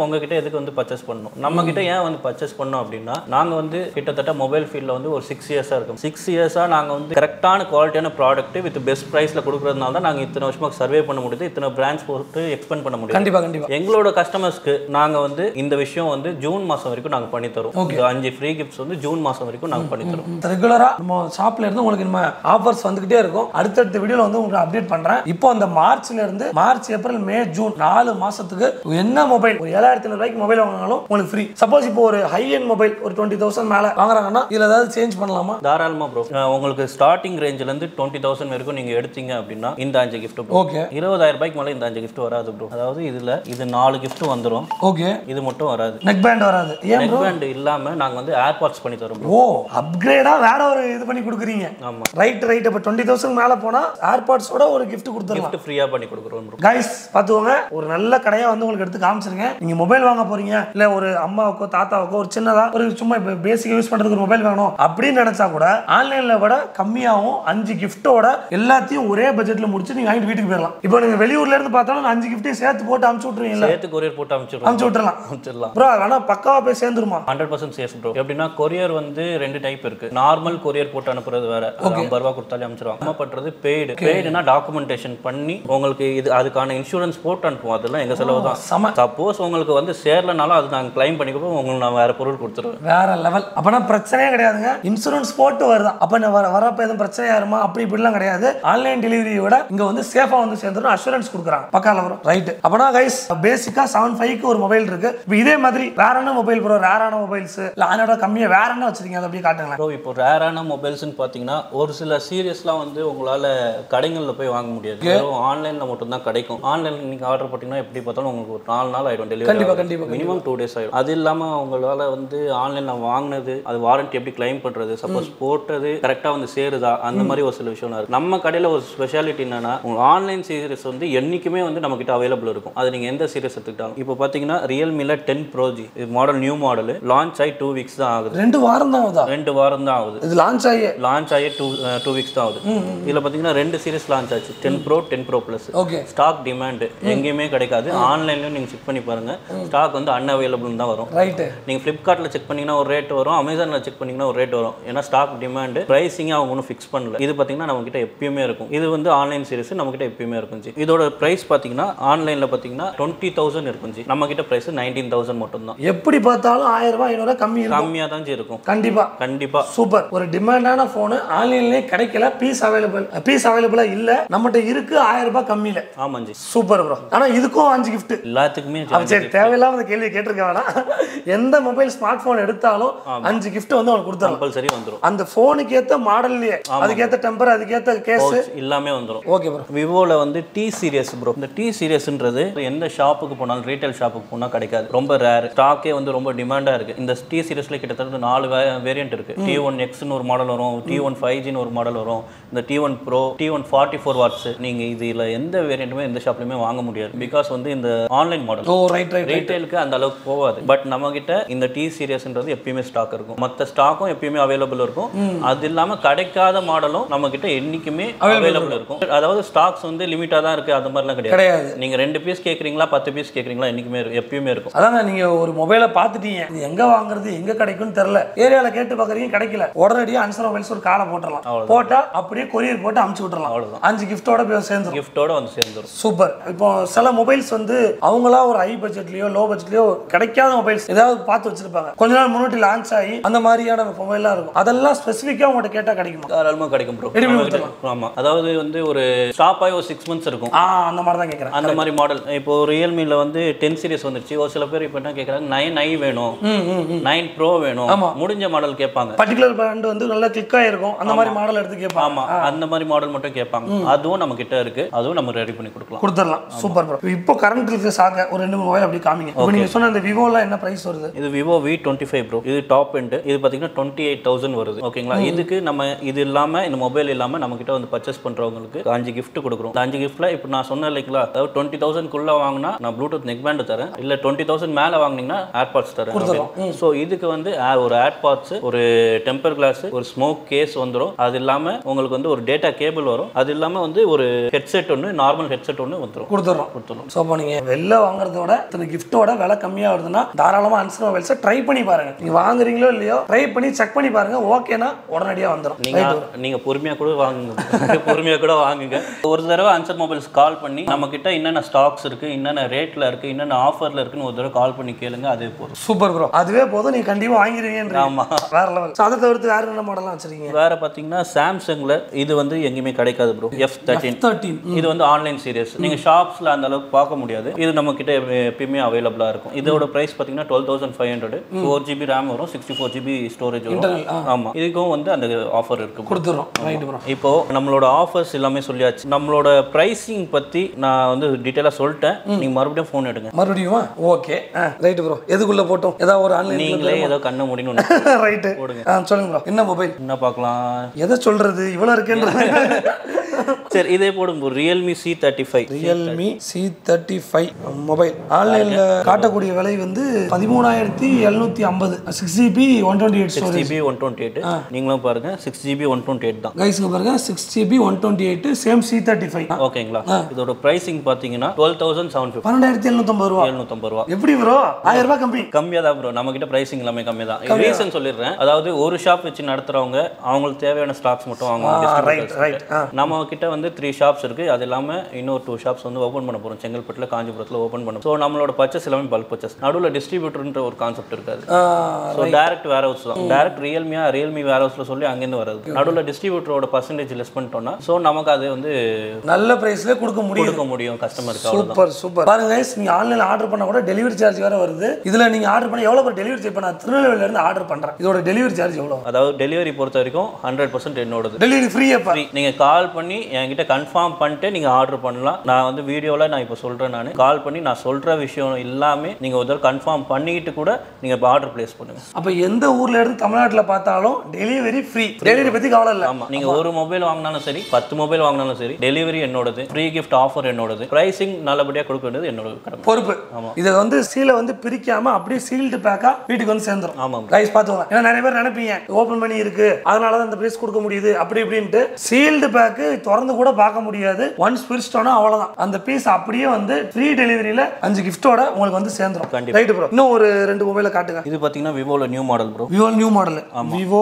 உங்ககிட்ட எதுக்கு வந்து பர்ச்சேஸ் பண்ணணும்? நம்ம கிட்ட ஏன் வந்து பர்ச்சேஸ் பண்ணோம் அப்படின்னா, நாங்க வந்து கிட்டத்தட்ட மொபைல் ஃபீல்ட்ல வந்து ஒரு 6 இயர்ஸா இருக்கும். 6 இயர்ஸா நாங்க வந்து கரெக்டான குவாலிட்டியான ப்ராடக்ட் வித் பெஸ்ட் பிரைஸ்ல கொடுக்கறதுனால தான் நாங்க இத்தனை வருஷமா சர்வே பண்ண முடியுது, இத்தனை பிராண்ட்ஸ் போட்டு எக்ஸ்பெண்ட் பண்ண முடியும். கண்டிப்பா கண்டிப்பா. எங்களோட கஸ்டமர்ஸ்க்கு நாங்க வந்து இந்த விஷயம் வந்து ஜூன் மாசம் வரைக்கும் நாங்க பண்ணி தரோம். 5 ஃப்ரீ கிஃப்ட்ஸ் வந்து ஜூன் மாசம் வரைக்கும் நாங்க பண்ணி தரோம். ரெகுலரா நம்ம ஷாப்ல இருந்து உங்களுக்கு நம்ம ஆஃபர்ஸ் வந்துகிட்டே இருக்கும். அடுத்தடுத்த வீடியோல வந்து உங்களுக்கு அப்டேட் பண்றேன். இப்போ அந்த மார்ச்ல இருந்து மார்ச், ஏப்ரல், மே, ஜூன் 4 மாசத்துக்கு என்ன மொபைல் ஒரு 7500 ரூபாய்க்கு மொபைல் வாங்கினாலும் உங்களுக்கு ஃப்ரீ. சப்போஸ் இப்போ ஒரு ஹை எண்ட் மொபைல் ஒரு 20,000 மேல வாங்குறாங்கன்னா இதுல ஏதாவது சேஞ்ச் பண்ணலாமா? தாராளமா ப்ரோ. உங்களுக்கு ஸ்டார்டிங் ரேஞ்சில இருந்து 20,000 வரைக்கும் நீங்க எடுத்தீங்க அப்படின்னா இந்த 5 gift ப்ரோ. ஓகே. 20,000 ரூபாய்க்கு மேல இந்த 5 gift வராது ப்ரோ. அதாவது இது 4 gift வந்துரும். ஓகே. இது மட்டும் வராது. நெக் பேண்ட் வராது. ஏன் ப்ரோ? நெக் பேண்ட் இல்லாம நாங்க வந்து ஏர்பாட்ஸ் பண்ணி தரோம் ப்ரோ. ஓ, அப்கிரேடா வேற ஒரு இது பண்ணி கொடுக்குறீங்க. ஆமா. ரைட். அப்ப 20,000 மேல போனா ஏர்பாட்ஸோட ஒரு gift கொடுத்துறலாம். gift ஃப்ரீயா பண்ணி கொடுக்குறோம் ப்ரோ. गाइस பாத்துங்க, ஒரு நல்ல கடையா வந்து உங்களுக்கு எடுத்து காமிச்சிருங்க. நீங்க மொபைல் வாங்க போறீங்க, இல்ல ஒரு அம்மாவுக்கோ தாத்தாவுக்கோ ஒரு சின்னதா ஒரு சும்மா பேசிக் யூஸ் பண்றதுக்கு ஒரு மொபைல் வேணும் அப்படின்னு நினைச்சா கூட ஆன்லைன்ல விட கம்மியாவும் 5 கிஃப்டோட எல்லாத்தையும் ஒரே பட்ஜெட்ல முடிச்சு நீங்க வாங்கிட்டு வீட்டுக்கு போயிடலாம். இப்போ நீங்க வெளியூர்ல இருந்து பார்த்தாலும் 5 கிஃப்டையும் சேர்த்து போட்டு அனுப்பிச்சு விட்டுருவீங்களா? சேர்த்து கொரியர் போட்டு அனுப்பிச்சு விட்டுறலாம் ப்ரோ. ஆனா பக்காவா போய் சேர்ந்துருமா? 100% சேஃப் ப்ரோ. எப்படின்னா கொரியர் வந்து 2 டைப் இருக்கு. நார்மல் கொரியர் போட்டு அனுப்புறது வேற, 50 ரூபாய் கொடுத்தாலே அனுப்பிச்சிருவாங்க. நம்ம பண்றது பெய்டுனா டாக்குமெண்டேஷன் பண்ணி உங்களுக்கு இது அதுக்கான இன்சூரன்ஸ் போட்டு அனுப்புவோம். அதெல்லாம் எங்க செலவு தான். சப்போஸ் உங்களுக்கு வந்து சேரலனாலும் அது நாங்க கிளைம் பண்ணிக்கப்போ உங்களுக்கு நான் வேற பொருள் கொடுத்துருவேன். வேற லெவல். அப்பனா பிரச்சனையே கிடையாதுங்க. இன்சூரன்ஸ் போட்டு வருதான். அப்ப வரப்ப எதுவும் பிரச்சனை ஆயிருமா அப்படி இப்படிலாம் கிடையாது. ஆன்லைன் டெலிவரியை விட இங்க வந்து சேஃபா வந்து சேர்ந்துடும். அஷூரன்ஸ் கொடுக்குறாங்க. பக்கால வரும். ரைட். அப்பனா கைஸ் பேசிக்கா 7.5க்கு ஒரு மொபைல் இருக்கு. இப்போ இதே மாதிரி ரேரான மொபைல் ப்ரோ, ரேரான மொபைல்ஸ் இல்ல அதோட கம்மியா வேற என்ன வச்சிருக்கீங்க அதை அப்படியே காட்டுங்களேன் ப்ரோ. இப்போ ரேரான மொபைல்ஸ்னு பாத்தீங்கன்னா ஒரு சில சீரியஸ்லாம் வந்து உங்களால கடைகள்ல போய் வாங்க முடியாது. வெறும் ஆன்லைன்ல மட்டும் தான் கிடைக்கும். ஆன்லைன்ல நீங்க ஆர்டர் போட்டீங்கன்னா எப்படி பார்த்தாலும் உங்களுக்கு ஒரு 4 நாள் ஆயிடும் டெலிவரி. கண்டிப்பா மினிமம் 2 days ஆயிடும். அது இல்லாம உங்களால வந்து ஆன்லைன்ல வாங்கினது அது வாரண்டி எப்படி கிளைம் பண்றது, சப்போஸ் போட்டது கரெக்டா வந்து சேருதா, அந்த மாதிரி ஒரு சில விஷயம் இருக்கு. நம்ம கடையில ஒரு ஸ்பெஷாலிட்டி என்னன்னா உங்க ஆன்லைன் சீரிஸ் வந்து என்னைக்குமே வந்து நம்ம கிட்ட அவைலபிள் இருக்கும். அது நீங்க எந்த சீரிஸ் எடுத்துக்கிட்டாலும். இப்போ பாத்தீங்கன்னா ரியல்மில 10 Pro G இது மாடல், நியூ மாடல், லான்ச் ஆகி 2 weeks தான் ஆகுது. 2 வாரம் தான் ஆகுதா? 2 வாரம் தான் ஆகுது. இது லான்ச் ஆகி 2 weeks தான் ஆகுது. இதுல பாத்தீங்கன்னா 2 சீரிஸ் லான்ச் ஆச்சு. 10 Pro 10 Pro Plus. Okay. Stock demand எங்கேயுமே கிடைக்காது. ஆன்லைன்லயும் நீங்க செக் பண்ணி பாருங்க, ஸ்டாக் வந்து அன்அவைலபிள் தான் வரும். ரைட். நீங்க Flipkartல செக் பண்ணீங்கன்னா ஒரு ரேட் வரும், Amazonல செக் பண்ணீங்கன்னா ஒரு ரேட் வரும். ஏன்னா ஸ்டாக் டிமாண்ட், பிரைசிங் அவங்க ஒன்றும் ஃபிக்ஸ் பண்ணல. இது பாத்தீங்கன்னா நம்ம கிட்ட எப்பயுமே இருக்கும். இது வந்து ஆன்லைன் சீரிஸ் நம்ம கிட்ட எப்பயுமே இருக்கும் ஜி. இதோட பிரைஸ் பாத்தீங்கன்னா ஆன்லைன்ல பாத்தீங்கன்னா 20,000 இருக்கும் ஜி. நம்ம கிட்ட பிரைஸ் 19,000 மட்டும் தான். எப்படி பார்த்தாலும் 1000 ரூபாய் 500 ரூபாய் கம்மியா தான் ஜி இருக்கும். கண்டிப்பா சூப்பர். ஒரு டிமாண்டான போன் ஆன்லைன்லயே கிடைக்கல, பீஸ் அவைலபிளா இல்ல, நம்மகிட்ட இருக்கு 1000 ரூபாய் கம்மியில. ஆமா ஜி. Super bro. ஆனா இதுக்கும் 5 gift எல்லாத்துக்குமே. சரி, தேவையில்லாம அந்த கேள்வி கேட்டிருக்க வேணாம். எந்த மொபைல் ஸ்மார்ட் போன் எடுத்தாலும் 5 gift வந்து அவங்களுக்கு கொடுத்தாங்க. கம்பல்சரி வந்துரும். அந்த போனுக்கு ஏத்த மாடல்லயே அதுக்கேத்த டெம்பர், அதுக்கேத்த கேஸ் எல்லாமே வந்துரும். Okay bro. விவோல வந்து T series ப்ரோ. இந்த T seriesன்றது எந்த ஷாப்புக்கு போனாலும், ரீட்டைல் ஷாப்புக்கு போனா கிடைக்காது. ரொம்ப ரேர். ஸ்டாக்கே வந்து ரொம்ப டிமாண்டா இருக்கு. இந்த T seriesல கிட்டத்தட்ட 4 வேரியன்ட் இருக்கு. T1X னு ஒரு மாடல் வரும், T1 5G னு ஒரு மாடல் வரும், இந்த T1 Pro, T1 44 வாட்ஸ். நீங்க இதுல எந்த வேரியன்ட்டுமே எந்த ஷாப்லயுமே வாங்க முடியாது. பிகாஸ் வந்து இந்த ஆன்லைன் மாடல். Oh right. ரீட்டைலுக்கு அந்த அளவுக்கு போகாது. பட் நம்ம கிட்ட இந்த T seriesன்றது எப்பயுமே ஸ்டாக் இருக்கும். மத்த ஸ்டாக்கும் எப்பயுமே அவைலபிள் இருக்கும். அது இல்லாம கிடைக்காத மாடலும் நம்ம கிட்ட என்னைக்குமே அவைலபிள் இருக்கும். அதாவது ஸ்டாக்ஸ் வந்து லிமிட்டா தான் இருக்கு, அந்த மாதிரிலாம் கிடையாது. நீங்க 2 பீஸ் கேக்குறீங்களா 10 பீஸ் கேக்குறீங்களா என்னைக்குமே எப்பயுமே இருக்கும். அதாங்க, நீங்க ஒரு மொபைலை பார்த்துட்டீங்க, இது எங்க வாங்குறது எங்க கிடைக்கும்னு தெரியல, ஏரியால கேட்டு பாக்குறீங்க கிடைக்கல, உடனடியா அன்சர் மொபைல்ஸ் ஒரு காலை போட்டுடலாம். போட்டா அப்படியே கொரியர் போட்டு அனுப்பிச்சு விட்டுறலாம். அவ்வளவுதான். 5 கிஃப்டோட சேர்ந்துரும். கிஃப்டோட வந்து சேர்ந்துரும். சூப்பர். இப்போ சில மொபைல்ஸ் வந்து அவங்களா ஒரு ஹை பட்ஜெட்லயோ லோ பட்ஜெட்லயோ கிடைக்காத மொபைல்ஸ் ஏதாவது பார்த்து வச்சிருப்பாங்க. கொஞ்ச நாள் முன்னாடி லான்ச் ஆகி அந்த மாதிரியான மொபைல்லாம் இருக்கும். அதெல்லாம் ஸ்பெசிஃபிக்கா உங்கள்கிட்ட கேட்டா கிடைக்குமா? தாராளமா கிடைக்கும் ப்ரோ. ஆமா, அதாவது வந்து ஒரு ஸ்டாப் ஆகி ஒரு 6 months இருக்கும். அந்த மாதிரி தான் கேட்குறேன். அந்த மாதிரி மாடல். இப்போ ரியல்மில வந்து 10 சீரிஸ் வந்துருச்சு. ஒரு சில பேர் இப்போ என்ன கேட்குறாங்க, 9i வேணும், 9 Pro வேணும், முடிஞ்ச மாடல் கேட்பாங்க. பர்டிகுலர் பிராண்ட் வந்து நல்லா கிளிக் ஆயிருக்கும், அந்த மாதிரி மாடல் எடுத்து கேட்பாங்க. ஆமா, அந்த மாதிரி மாடல் மட்டும் கேட்பாங்க. அதுவும் நம்ம கிட்ட இருக்கு, அதுவும் நம்ம ரெடி பண்ணி கொடுத்துடலாம். Super bro. இப்போ கரண்ட் இருக்கு சாங்க ஒரு 2 மொபைல் அப்படி காமிங்க. இப்போ நீங்க சொன்ன இந்த விவோல என்ன பிரைஸ் வருது? இது விவோ V25 ப்ரோ. இது டாப் எண்ட். இது பாத்தீங்கன்னா 28,000 வருது. ஓகேங்களா? இதுக்கு நம்ம இது இல்லாம இந்த மொபைல் இல்லாம நம்ம கிட்ட வந்து பர்ச்சேஸ் பண்றவங்களுக்கு 5 gift கொடுக்குறோம். 5 giftல இப்போ நான் சொன்னேன் இல்லைங்களா, அதாவது 20,000 குள்ள வாங்கினா நான் ப்ளூடூத் நெக் பேண்ட் தரேன், இல்ல 20,000 மேல வாங்கினீங்கன்னா ஏர்பாட்ஸ் தரேன். ஸோ இதுக்கு வந்து ஒரு ஏர்பாட்ஸ், ஒரு டெம்பர் கிளாஸ், ஒரு ஸ்மோக் கேஸ் வந்துடும். அது இல்லாம உங்களுக்கு வந்து ஒரு டேட்டா கேபிள் வரும். அது இல்லாம வந்து ஒரு ஹெட்செட் ஒன்று, நார்மல் ஹெட்செட் ஒன்று வந்துடும். கொடுத்துறோம். ஸோ இப்போ நீங்க வெளில வாங்குறத விட இத்தனை கிஃப்ட்டோட விலை கம்மியாக வருதுன்னா தாராளமாக அன்சர் மொபைல்ஸை ட்ரை பண்ணி பாருங்க. நீங்கள் வாங்குறீங்களோ இல்லையோ ட்ரை பண்ணி செக் பண்ணி பாருங்க. ஓகேனா உடனடியாக வந்துடும். நீங்கள் பொறுமையாக கூட வாங்குங்க, பொறுமையாக கூட வாங்குங்க. ஒரு தடவை அன்சர் மொபைல்ஸ் கால் பண்ணி நம்ம கிட்ட என்னென்ன ஸ்டாக்ஸ் இருக்கு, என்னென்ன ரேட்ல இருக்கு, என்னென்ன ஆஃபர்ல இருக்குன்னு ஒரு தடவை கால் பண்ணி கேளுங்க. அதே போதும். சூப்பர் ப்ரோ, அதுவே போதும். நீங்க கண்டிப்பா வாங்கிடுவீங்க. ஆமா, வேற லெவல். அதை தவிர்த்து வேற என்ன மாடல்லாம் வச்சிருக்கீங்க? வேற பாத்தீங்கன்னா சாம்சங்ல இது வந்து எங்கேயுமே கிடைக்காது ப்ரோ. F13 இது வந்து ஆன்லைன் சீரிஸ். நீங்க ஷாப்ஸ்ல அந்த அளவுக்கு பார்க்க முடியாது. இது நம்ம கிட்ட எப்பயுமே அவைலபிளா இருக்கும். இதோட பிரைஸ் பாத்தீங்கன்னா 12,500. 4GB RAM வரும், 64GB ஸ்டோரேஜ் வரும். ஆமா, இதுக்கும் வந்து அந்த ஆஃபர் இருக்கு கொடுத்துறோம். Right bro. இப்போ நம்மளோட ஆஃபர்ஸ் எல்லாமே சொல்லியாச்சு. நம்மளோட பிரைசிங் பத்தி நான் வந்து டீடைலா சொல்லிட்டேன். நீங்க மறுபடியும் ஃபோன் எடுங்க. மறுபடியும் ஓகே. Right bro. எதுக்குள்ள போட்டோம்? ஏதாவது ஒரு ஆன்லைன் நீங்களே ஏதோ கண்ண முடியணும். ரைட் போடுங்க. சொல்லுங்க ப்ரோ. என்ன மொபைல் என்ன பார்க்கலாம்? எதை சொல்றது இவ்வளவு இருக்குன்றது. சரி, இதே போடுங்க. Realme C35. Realme C35 mobile ஆன்லைன்ல காட்டக்கூடிய விலை வந்து 13,750. 6GB 128 storage. 6GB 128. நீங்களும் பாருங்க 6GB 128 தான். गाइस பாருங்க 6GB 128 சேம் C35. ஓகேங்களா? இதோட பிரைசிங் பாத்தீங்கன்னா 12,750. 12,750 ரூபாய். 750 ரூபாய். எப்படி ப்ரோ? 1000 ரூபாய் கம்மி. கம்மியா தான் ப்ரோ. நம்ம கிட்ட பிரைசிங் எல்லாமே கம்மி தான். ரீசன் சொல்லிடுறேன். அதாவது ஒரு ஷாப் வச்சு நடத்துறவங்க அவங்களுக்கு தேவையான ஸ்டாக்ஸ் மட்டும் வாங்குவாங்க. நம்ம கிட்ட வந்து 3 ஷாப்ஸ் இருக்கு. அது இல்லாம இன்னொரு 2 ஷாப்ஸ் வந்து ஓபன் பண்ண போறோம். செங்கல்பட்டுல, காஞ்சிபுரத்துல ஓபன் பண்ண. சோ நம்மளோட பர்ச்சேஸ் எல்லாமே பல்க் பர்ச்சேஸ். நடுவுல டிஸ்ட்ரிபியூட்டர்ன்ற ஒரு கான்செப்ட் இருக்காது. சோ டைரக்ட் வேர் ஹவுஸ் தான். டைரக்ட் ரியல்மி வேர் ஹவுஸ்ல சொல்லி அங்க இருந்து வரது. நடுவுல டிஸ்ட்ரிபியூட்டரோட பர்சன்டேஜ் லெஸ் பண்ணிட்டோம்னா சோ நமக்கு அது வந்து நல்ல பிரைஸ்ல கொடுக்க முடியும் கஸ்டமருக்கு. Super super. பாருங்க गाइस, நீங்க ஆன்லைன்ல ஆர்டர் பண்ணா கூட டெலிவரி சார்ஜ் வேற வருது. இதுல நீங்க ஆர்டர் பண்ண எவ்வளவு பேர் டெலிவரி சார்ஜ்? நான் திருநெல்வேலில இருந்து ஆர்டர் பண்றேன். இதோட டெலிவரி சார்ஜ் எவ்வளவு? அதாவது டெலிவரி பொறுத்த வரைக்கும் 100% என்னோடது. Delivery free. அப்ப நீங்க கால் பண்ணி என்கிட்ட கன்ஃபார்ம் பண்ணிட்டு நீங்க ஆர்டர் பண்ணலாம். நான் வந்து வீடியோல நான் இப்போ சொல்றேன். நான் கால் பண்ணி நான் சொல்ற விஷயம் எல்லாமே நீங்க ஒரு தடவை கன்ஃபார்ம் பண்ணிட்டு கூட நீங்க ஆர்டர் பிளேஸ் பண்ணுங்க. அப்ப எந்த ஊர்ல இருந்து தமிழ்நாட்டுல பார்த்தாலும் டெலிவரி ஃப்ரீ. டெலிவரி பத்தி கவலை இல்ல. ஆமா, நீங்க ஒரு மொபைல் வாங்கினாலும் சரி, 10 மொபைல் வாங்கினாலும் சரி, டெலிவரி என்னோடது. ஃப்ரீ கிஃப்ட் ஆஃபர் என்னோடது. பிரைசிங் நல்லபடியா கொடுக்க வேண்டியது என்னோட கடமை, பொறுப்பு. ஆமா, இத வந்து சீலை வந்து பிரிக்காம அப்படியே சீல்டு பேக்கா வீட்டுக்கு வந்து சேர்ந்துரும். ஆமா गाइस, பாத்துங்க. ஏன்னா நிறைய பேர் நினைப்பீங்க ஓபன் பண்ணி இருக்கு அதனால தான் அந்த பிரைஸ் கொடுக்க முடியுது அப்படி இப்படின்ட்டு. சீல்டு பேக் திறந்து கூட பார்க்க முடியாது. ஒன்ஸ் பிரிச்சிட்டோம்னா அவ்வளவுதான். அந்த பீஸ் அப்படியே வந்து ஃப்ரீ டெலிவரியில 5 கிஃப்ட்டோட உங்களுக்கு வந்து சேர்ந்துரும். Right bro. இன்னும் ஒரு 2 மொபைல காட்டுங்க. இது பாத்தீங்கன்னா விவோல new model bro. Vivo new model. Vivo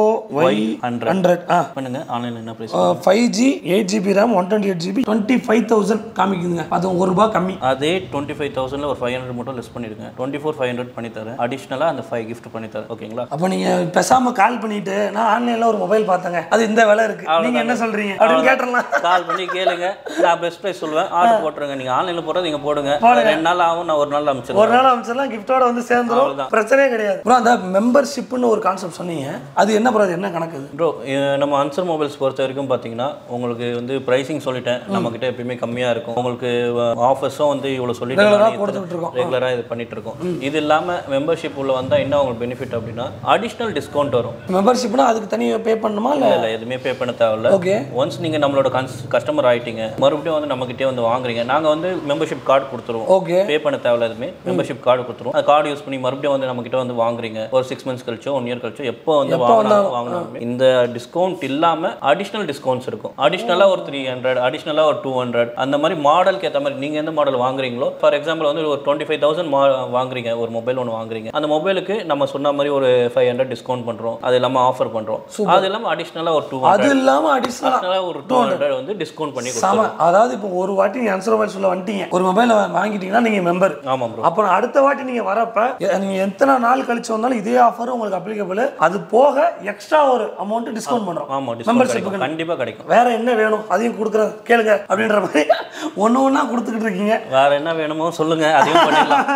Y100. பண்ணுங்க. ஆன்லைன்ல என்ன price? 5G 8GB RAM 128GB 25,000 காமிக்குதுங்க. அது 1 ரூபாய் கம்மி. அதே 25,000ல ஒரு 500 மட்டும் லெஸ் பண்ணிடுங்க. 24,500 பண்ணி தரேன். அடிஷனலா அந்த 5 gift பண்ணி தரேன். ஓகேங்களா? அப்ப நீங்க பேசாம கால் பண்ணிட்டு நான் ஆன்லைன்ல ஒரு மொபைல் பார்த்தேங்க, அது இந்த விலை இருக்கு, நீங்க என்ன சொல்றீங்க அப்படின்னு கேட்டறலாம். கால் பண்ணி கேளுங்க. நான் பெஸ்ட் பிரைஸ் சொல்லுவேன். ஆர்டர் போட்டுருங்க. நீங்க ஆன்லைன்ல போறது நீங்க போடுங்க. 2 நாள் ஆகும். நான் ஒரு நாள் அனுப்பிச்சிடுறேன். ஒரு நாள் அனுப்பிச்சலாம் கிஃப்ட்டோட வந்து சேர்ந்துரும். பிரச்சனையே கிடையாது ப்ரோ. அந்த மெம்பர்ஷிப்னு ஒரு கான்செப்ட் சொன்னீங்க, அது என்ன ப்ரோ? அது என்ன கணக்கு ப்ரோ? நம்ம அன்சர் மொபைல்ஸ் பொறுத்த வரைக்கும் பாத்தீங்கன்னா உங்களுக்கு வந்து பிரைசிங் சொல்லிட்டேன். நம்ம கிட்ட எப்பயுமே கம்மியா இருக்கும். உங்களுக்கு ஆஃபர்ஸும் வந்து இவ்வளவு சொல்லிட்டு ரெகுலரா இது பண்ணிட்டு இருக்கோம். இது இல்லாம மெம்பர்ஷிப் உள்ள வந்தா என்ன உங்களுக்கு பெனிஃபிட் அப்படின்னா அடிஷனல் டிஸ்கவுண்ட் வரும். மெம்பர்ஷிப்னா அதுக்கு தனியா பே பண்ணணுமா? இல்ல எதுவுமே பே பண்ண தேவையில்ல. ஓகே, ஒன்ஸ் நீங்க நம்மளோட கஸ்டமர் ஆயிட்டீங்க, மறுபடியும் வந்து நம்ம கிட்டே வந்து வாங்குறீங்க, நாங்க வந்து மெம்பர்ஷிப் கார்டு கொடுத்துருவோம். ஓகே, பே பண்ண தேவையில்ல. எதுவுமே மெம்பர்ஷிப் கார்டு கொடுத்துருவோம். அந்த கார்டு யூஸ் பண்ணி மறுபடியும் வந்து நம்ம கிட்ட வந்து வாங்குறீங்க. ஒரு 6 months கழிச்சோ 1 year கழிச்சோ எப்போ வந்து வாங்கணும். இந்த டிஸ்கவுண்ட் இல்லாம அடிஷனல் டிஸ்கவுண்ட்ஸ் இருக்கும். அடிஷனலா ஒரு 300, அடிஷனலா ஒரு 200, அந்த மாதிரி மாடலுக்கு ஏற்ற மாதிரி நீங்க எந்த மாடல் வாங்குறீங்களோ. ஃபார் எக்ஸாம்பிள் வந்து ஒரு 25,000 வாங்குறீங்க, ஒரு மொபைல் ஒன்று வாங்குறீங்க, அந்த மொபைலுக்கு நம்ம சொன்ன மாதிரி ஒரு 500 டிஸ்கவுண்ட் பண்றோம். அது இல்லாம ஆஃபர் பண்றோம். அது இல்லாம அடிஷனலா ஒரு 200, அது இல்லாம அடிஷனலா ஒரு 200 வந்து டிஸ்கவுண்ட் பண்ணி கொடுப்போம். அதாவது இப்போ ஒரு வாட்டி நீங்க ஆன்சர் மொபைல் சொல்ல வந்துட்டீங்க, ஒரு மொபைல் வாங்கிட்டீங்கன்னா நீங்க மெம்பர். ஆமா ப்ரோ. அப்ப அடுத்த வாட்டி நீங்க வரப்ப நீங்க எத்தனை நாள் கழிச்சு வந்தாலும் இதே ஆஃபர் உங்களுக்கு அப்ளிகபிள். அது போக எக்ஸ்ட்ரா ஒரு அமௌண்ட் டிஸ்கவுண்ட் பண்றோம். ஆமா, மெம்பர்ஷிப் கண்டிப்பா கிடைக்கும். வேற என்ன வேணும் அதையும் கொடுக்குறேன் கேளுங்க அப்படின்ற மாதிரி ஒண்ணா கொடுத்துக்கிட்டு இருக்கீங்க. வேற என்ன வேணுமோ சொல்லுங்க, அதையும் பண்ணிடலாம்.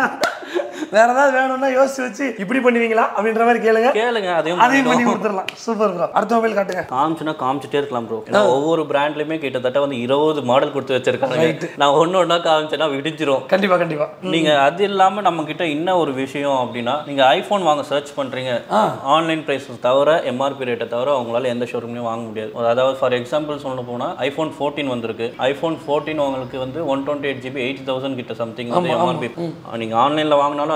வேற ஏதாவது வேணும்னா யோசிச்சு வச்சு இப்படி பண்ணுவீங்களா அப்படின்ற மாதிரி கேளுங்க, அதையும் பண்ணி கொடுத்துடலாம். Super bro. அடுத்த மொபைல் காட்டுங்க. காமிச்சுனா காமிச்சிட்டே இருக்கலாம் ப்ரோ. ஒவ்வொரு பிராண்ட்லயுமே கிட்டத்தட்ட வந்து 20 மாடல் கொடுத்து வச்சிருக்காங்க. நான் ஒன்னொன்னா காமிச்சேன்னா விடிஞ்சிரும். கண்டிப்பா. நீங்க அது இல்லாம நம்ம கிட்ட இன்னும் ஒரு விஷயம் அப்படின்னா, நீங்க ஐபோன் வாங்க சர்ச் பண்றீங்க, ஆன்லைன் பிரைஸ் தவிர எம்ஆர்பி ரேட்டை தவிர உங்களால எந்த ஷோரூம்லயும் வாங்க முடியாது. அதாவது ஃபார் எக்ஸாம்பிள் சொல்ல போனா ஐபோன் 14 வந்திருக்கு. ஐபோன் 14 உங்களுக்கு வந்து 128GB 80,000 கிட்ட சம்திங் வந்து எம்ஆர்பி. நீங்க ஆன்லைன்ல வாங்கினாலும்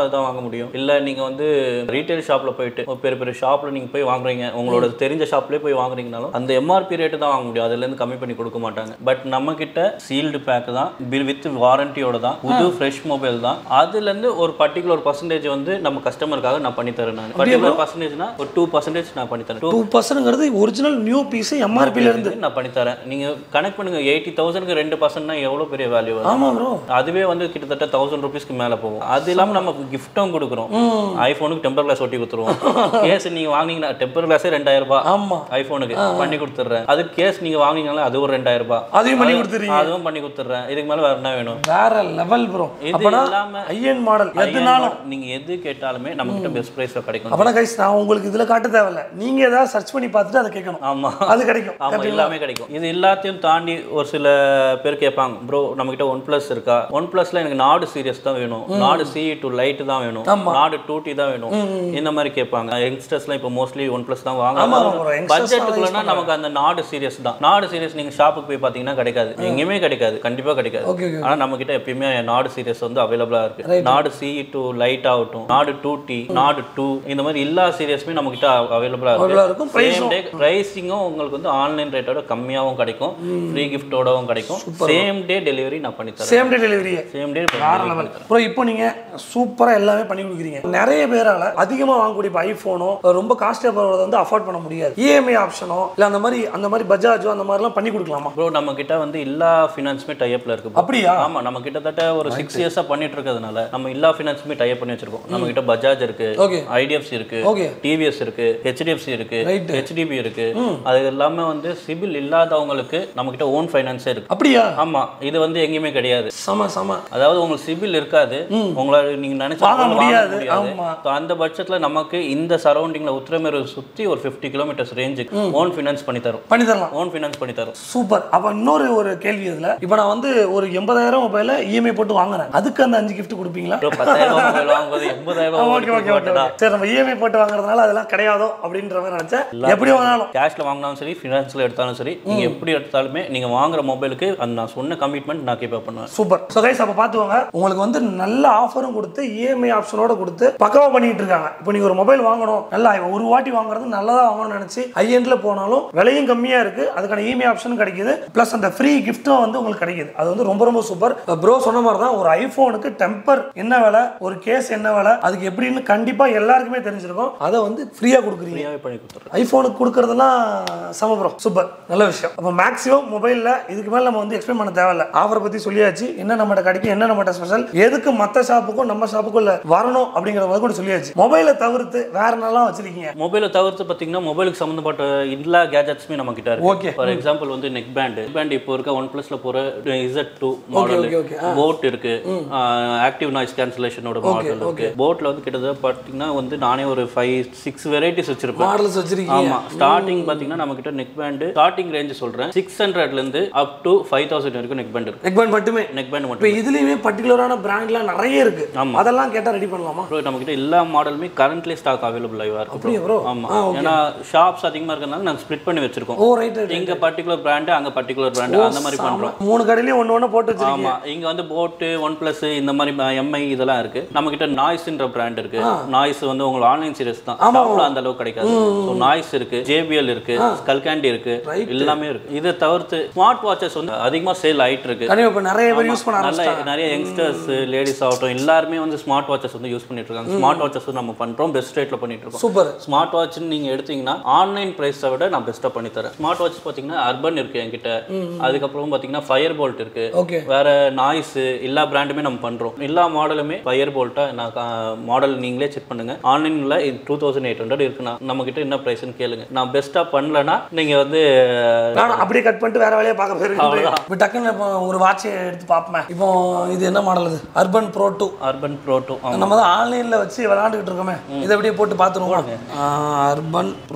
அதுதான் வாங்க முடியும். இல்லை நீங்கள் வந்து ரீட்டைல் ஷாப்பில் போயிட்டு பெரிய பெரிய ஷாப்பில் நீங்கள் போய் வாங்குறீங்க, உங்களோட தெரிஞ்ச ஷாப்லேயே போய் வாங்குறீங்கனாலும் அந்த எம்ஆர்பி ரேட்டு தான் வாங்க முடியும், அதுலேருந்து கம்மி பண்ணி கொடுக்க மாட்டாங்க. பட் நம்ம கிட்ட சீல்டு பேக் தான், பில் வித் வாரண்டியோட தான், புது ஃப்ரெஷ் மொபைல் தான். அதுலேருந்து ஒரு பர்டிகுலர் பர்சன்டேஜ் வந்து நம்ம கஸ்டமருக்காக நான் பண்ணித்தரேன். நான் பர்டிகுலர் பர்சன்டேஜ்னா ஒரு 2% நான் பண்ணித்தரேன். 2%ங்கிறது ஒரிஜினல் நியூ பீஸ் எம்ஆர்பிலேருந்து நான் பண்ணித்தரேன். நீங்கள் கனெக்ட் பண்ணுங்க, 80,000க்கு 2%னா எவ்வளோ பெரிய வேல்யூ. ஆமாம் ப்ரோ. அதுவே வந்து கிட்டத்தட்ட 1000 ரூபீஸ்க்கு மேலே போகும். அது இல்லாமல் நம்ம கிஃப்ட்டும் கொடுக்குறோம். ஐஃபோனுக்கு டெம்பர் கிளாஸ் ஒட்டி கொடுத்துருவோம். கேஸ் நீங்கள் வாங்கினீங்கன்னா டெம்பர் கிளாஸே 2000 ரூபாய். ஆமாம், ஐஃபோனுக்கு பண்ணி கொடுத்துட்றேன். அது கேஸ் நீங்கள் வாங்கினீங்கன்னா அது ஒரு 2000 ரூபாய். அதையும் பண்ணி கொடுத்துறீங்க. அதுவும் பண்ணி கொடுத்துட்றேன். இதுக்கு மேலே வேறு என்ன வேணும்? வேற லெவல் ப்ரோ. இது இல்லாமல் ஐஎன் மாடல் எதுனாலும் நீங்கள் எது கேட்டாலுமே நம்மகிட்ட பெஸ்ட் ப்ரைஸில் கிடைக்கும். அப்போ கைஸ் நான் உங்களுக்கு இதில் காட்ட தேவையில்லை, நீங்கள் ஏதாவது சர்ச் பண்ணி பார்த்துட்டு அதை கேட்கணும். ஆமாம், அது கிடைக்கும். ஆமாம், எல்லாமே கிடைக்கும். இது எல்லாத்தையும் தாண்டி ஒரு சில பேர் கேட்பாங்க, ப்ரோ நம்மகிட்ட OnePlus இருக்கா? OnePlusல எனக்கு நாடு சீரியஸ் தான் வேணும், நாடு CE2 லைட் தான் வேணும், நாடு 2T தான் வேணும், இந்த மாதிரி கேட்பாங்க. யங்ஸ்டர்ஸ்லாம் இப்போ மோஸ்ட்லி OnePlus தான் வாங்குறாங்க. பட்ஜெட்டுக்குள்ளனா நமக்கு அந்த நாடு சீரியஸ் தான். நாடு சீரியஸ் நீங்கள் ஷாப்புக்கு போய் பார்த்தீங்கன்னா கிடைக்காது, எங்கேயுமே கிடைக்காது, கண்டிப்பாக கிடைக்காது. ஆனால் நம்ம கிட்ட எப்பயுமே நாடு சீரியஸ் வந்து அவைலபிளாக இருக்கு. நாடு CE2 லைட் ஆகட்டும், நாடு 2T, நாடு 2, இந்த மாதிரி எல்லா சீரியஸுமே நம்ம கிட்ட அவைலபிளாக இருக்கும். பிரைசிங்கும் உங்களுக்கு வந்து ஆன்லைன் ரேட்டோட கம்மியாகவும் கிடைக்கும், ஃப்ரீ கிஃப்டோடவும் கிடைக்கும். சேம் டே டெலிவரி நான் பண்ணி தரேன். Same day delivery, same day bro. இப்போ நீங்க சூப்பரா எல்லாமே பண்ணி கொடுக்குறீங்க. நிறைய பேரால அதிகமா வாங்கக்கூடிய ஐபோனோ ரொம்ப காஸ்ட்லியா போறத வந்து அஃபோர்ட் பண்ண முடியாது. இஎம்ஐ ஆப்ஷனோ இல்ல அந்த மாதிரி பஜாஜோ அந்த மாதிரிலாம் பண்ணி கொடுக்கலாமா ப்ரோ? நம்ம கிட்ட வந்து எல்லா ஃபினான்ஸுமே டைப்ல இருக்கு. அப்படியா? ஆமா, நம்ம கிட்டத்தட்ட ஒரு 6 இயர்ஸா பண்ணிட்டு இருக்கிறதுனால நம்ம எல்லா ஃபினான்ஸுமே டைப் பண்ணி வச்சிருக்கோம். நம்ம கிட்ட பஜாஜ் இருக்கு, ஐடிஎஃப்சி இருக்கு, டிவிஎஸ் இருக்கு, HDFC இருக்கு, HDB இருக்கு. அது எல்லாமே வந்து சிபில் இல்லாதவங்களுக்கு நம்ம கிட்ட ஓன் ஃபைனான்ஸே இருக்கு. அப்படியா? ஆமா, இது வந்து எங்கேயுமே கிடையாது. அதாவது உங்களுக்கு சிபில் இருக்காது, உங்களால நீங்க நினைச்சா வாங்க முடியாது. அந்த பட்சத்துல நமக்கு இந்த சரௌண்டிங்ல உத்திரமேரூர் சுத்தி ஒரு 50 கிலோமீட்டர்ஸ் ரேஞ்சுக்கு ஓன் ஃபைனான்ஸ் பண்ணி தரலாம். ஓன் ஃபைனான்ஸ் பண்ணி தரோம். சூப்பர். அப்ப இன்னொரு ஒரு கேள்வி இதுல, இப்போ நான் வந்து ஒரு 80,000 மொபைல இஎம்ஐ போட்டு வாங்குறேன், அதுக்கு அந்த 5 கிஃப்ட் கொடுப்பீங்களா? 10,000 மொபைல் வாங்கும்போது 80,000. ஓகே. சரி, நம்ம இஎம்ஐ போட்டு வாங்குறதுனால அதெல்லாம் கிடையாதோ அப்படின்ற மாதிரி நினைச்சேன். எப்படி வாங்கினாலும், கேஷ்ல வாங்கினாலும் சரி, ஃபினான்ஸ்ல எடுத்தாலும் சரி, நீங்க எப்படி எடுத்தாலுமே நீங்க வாங்குற மொபைலுக்கு அந்த நான் சொன்ன கமிட்மெண்ட் நான் கீப் அப் பண்ணுவேன். சூப்பர். சோ கைஸ், அப்ப பாத்துவாங்க, உங்களுக்கு வந்து நல்ல ஆஃபரும் கொடுத்து இஎம்ஐ ஆப்ஷனோட கொடுத்து பக்காவா பண்ணிட்டு இருக்காங்க. இப்போ நீங்க ஒரு மொபைல் வாங்கணும், நல்லா ஒரு வாட்டி வாங்குறது நல்லதா வாங்கணும்னு நினைச்சு ஹைஎண்ட்ல போனாலும் விலையும் கம்மியா இருக்கு, அதுக்கான இஎம்ஐ ஆப்ஷனும் கிடைக்குது, பிளஸ் அந்த ஃப்ரீ கிஃப்ட்டும் வந்து உங்களுக்கு கிடைக்குது. அது வந்து ரொம்ப ரொம்ப சூப்பர். ப்ரோ சொன்ன மாதிரி தான், ஒரு ஐபோனுக்கு டெம்பர் என்ன விலை, ஒரு கேஸ் என்ன விலை, அதுக்கு எப்படின்னு கண்டிப்பா எல்லாருக்குமே தெரிஞ்சிருக்கும். அதை வந்து ஃப்ரீயா கொடுக்குறீங்க. ஐபோனுக்கு கொடுக்கறதெல்லாம் சம ப்ரோ. சூப்பர், நல்ல விஷயம். அப்போ மேக்ஸிமம் மொபைல்ல இதுக்கு மேல நம்ம வந்து எக்ஸ்பிளைன் பண்ண தேவையில்ல. ஆஃபரை பத்தி சொல்லியாச்சு, என்ன நம்மகிட்ட கிடைக்கும், என்ன நம்மகிட்ட ஸ்பெஷல், எதுக்கு மற்ற ஷாப்புக்கும் நம்ம ஷாப்புக்கும் வரணும் அப்படிங்கிற மாதிரி கூட சொல்லியாச்சு. மொபைலை தவிர்த்து வேற என்னெல்லாம் வச்சிருக்கீங்க? மொபைலை தவிர்த்து பார்த்தீங்கன்னா மொபைலுக்கு சம்பந்தப்பட்ட எல்லா கேஜெட்ஸுமே நம்ம கிட்ட இருக்கு. ஓகே. ஃபார் எக்ஸாம்பிள் வந்து நெக் பேண்ட் இப்போ இருக்க OnePlusல போற Z2 மாடல், போட் இருக்கு, ஆக்டிவ் நாய்ஸ் கேன்சலேஷனோட மாடல் இருக்கு. போட்ல வந்து கிட்டத்தட்ட பார்த்தீங்கன்னா வந்து நானே ஒரு 5-6 வெரைட்டிஸ் வச்சிருப்பேன். மாடல்ஸ் வச்சிருக்கீங்க? ஆமா. ஸ்டார்டிங் பார்த்தீங்கன்னா நம்ம கிட்ட நெக் பேண்ட் ஸ்டார்டிங் ரேஞ்ச் சொல்றேன், 600ல இருந்து அப் டு 5000 வரைக்கும் நெக் பேண்ட் இருக்கு. நெக் பேண்ட் மட்டுமே? நெக் பேண்ட் மட்டும். இப்போ இதுலயுமே பர்టిక్యులரான பிராண்ட்லாம் நிறைய இருக்கு. அதெல்லாம் கேட்டா ரெடி பண்ணலாமா ப்ரோ? நம்ம கிட்ட எல்லா மாடலுமே கரண்ட்லி ஸ்டாக் அவைலபிள் இருக்கு. அப்படியே ப்ரோ? ஆமா. ஏன்னா ஷாப்ஸ் அதிகமா இருக்கறனால நாங்க ஸ்ப்ளிட் பண்ணி வச்சிருக்கோம். Oh right. இங்க பர்టిక్యులர் பிராண்ட், அங்க பர்టిక్యులர் பிராண்ட், அந்த மாதிரி பண்றோம். மூணு கடையிலயும் ஒண்ணு போட்டு வச்சிருக்கீங்க. ஆமா. இங்க வந்து போட், OnePlus இந்த மாதிரி MI இதெல்லாம் இருக்கு. நம்ம கிட்ட நாய்ஸ்ன்ற பிராண்ட் இருக்கு. நாய்ஸ் வந்து உங்களுக்கு ஆன்லைன் சீரிஸ் தான், ஷாப்ல அந்த அளவுக்கு கிடைக்காது. சோ நாய்ஸ் இருக்கு, JBL இருக்கு, ஸ்கல்கேண்டி இருக்கு, எல்லாமே இருக்கு. இத தவிர்த்து ஸ்மார்ட் வாட்சஸ் வந்து அதிகமா சேல் ஆயிட்டு இருக்கு. கண்டிப்பா நிறைய பேர் யூஸ் பண்ண ஆரம்பிச்சாங்க. நிறைய யங்ஸ்டர்ஸ், லேடிஸ் ஆகட்டும் எல்லாரும் வந்து ஸ்மார்ட் வாட்சஸ் வந்து யூஸ் பண்ணிட்டு இருக்காங்க. ஸ்மார்ட் வாட்சஸ் நம்ம பண்றோம், பெஸ்ட் ரேட்ல பண்ணிட்டு இருக்கோம். சூப்பர். ஸ்மார்ட் வாட்ச் நீங்க எடுத்தீங்கன்னா ஆன்லைன் பிரைஸை விட நான் பெஸ்ட்டா பண்ணி தரேன். ஸ்மார்ட் வாட்ச் பாத்தீங்கன்னா அர்பன் இருக்கு என்கிட்ட, அதுக்கப்புறம் பாத்தீங்கன்னா ஃபயர் போல்ட் இருக்கு, வேற நாய்ஸ், எல்லா பிராண்டுமே நம்ம பண்றோம். எல்லா மாடலுமே ஃபயர் போல்ட்டா நான் மாடல் நீங்களே செக் பண்ணுங்க. ஆன்லைன்ல 2800 இருக்குன்னா நம்ம கிட்ட என்ன பிரைஸ்னு கேளுங்க. நான் பெஸ்ட்டா பண்ணலனா நீங்க வந்து நான் அப்படியே கட் பண்ணிட்டு வேற வேலையை பார்க்க போயிருக்கேன். இப்போ டக்குன்னு ஒரு வாட்ச் எடுத்து பார்ப்பேன். இப்போ இது என்ன மாடல்? இது அர்பன் ப்ரோ 2. அர்பன் ப்ரோ 2 நம்ம தான் ஆன்லைன்ல வச்சு விளையாண்டுட்டு இருக்கோமே, இதை அப்படியே போட்டு பார்த்துருவோம். அர்பன் ப்ரோ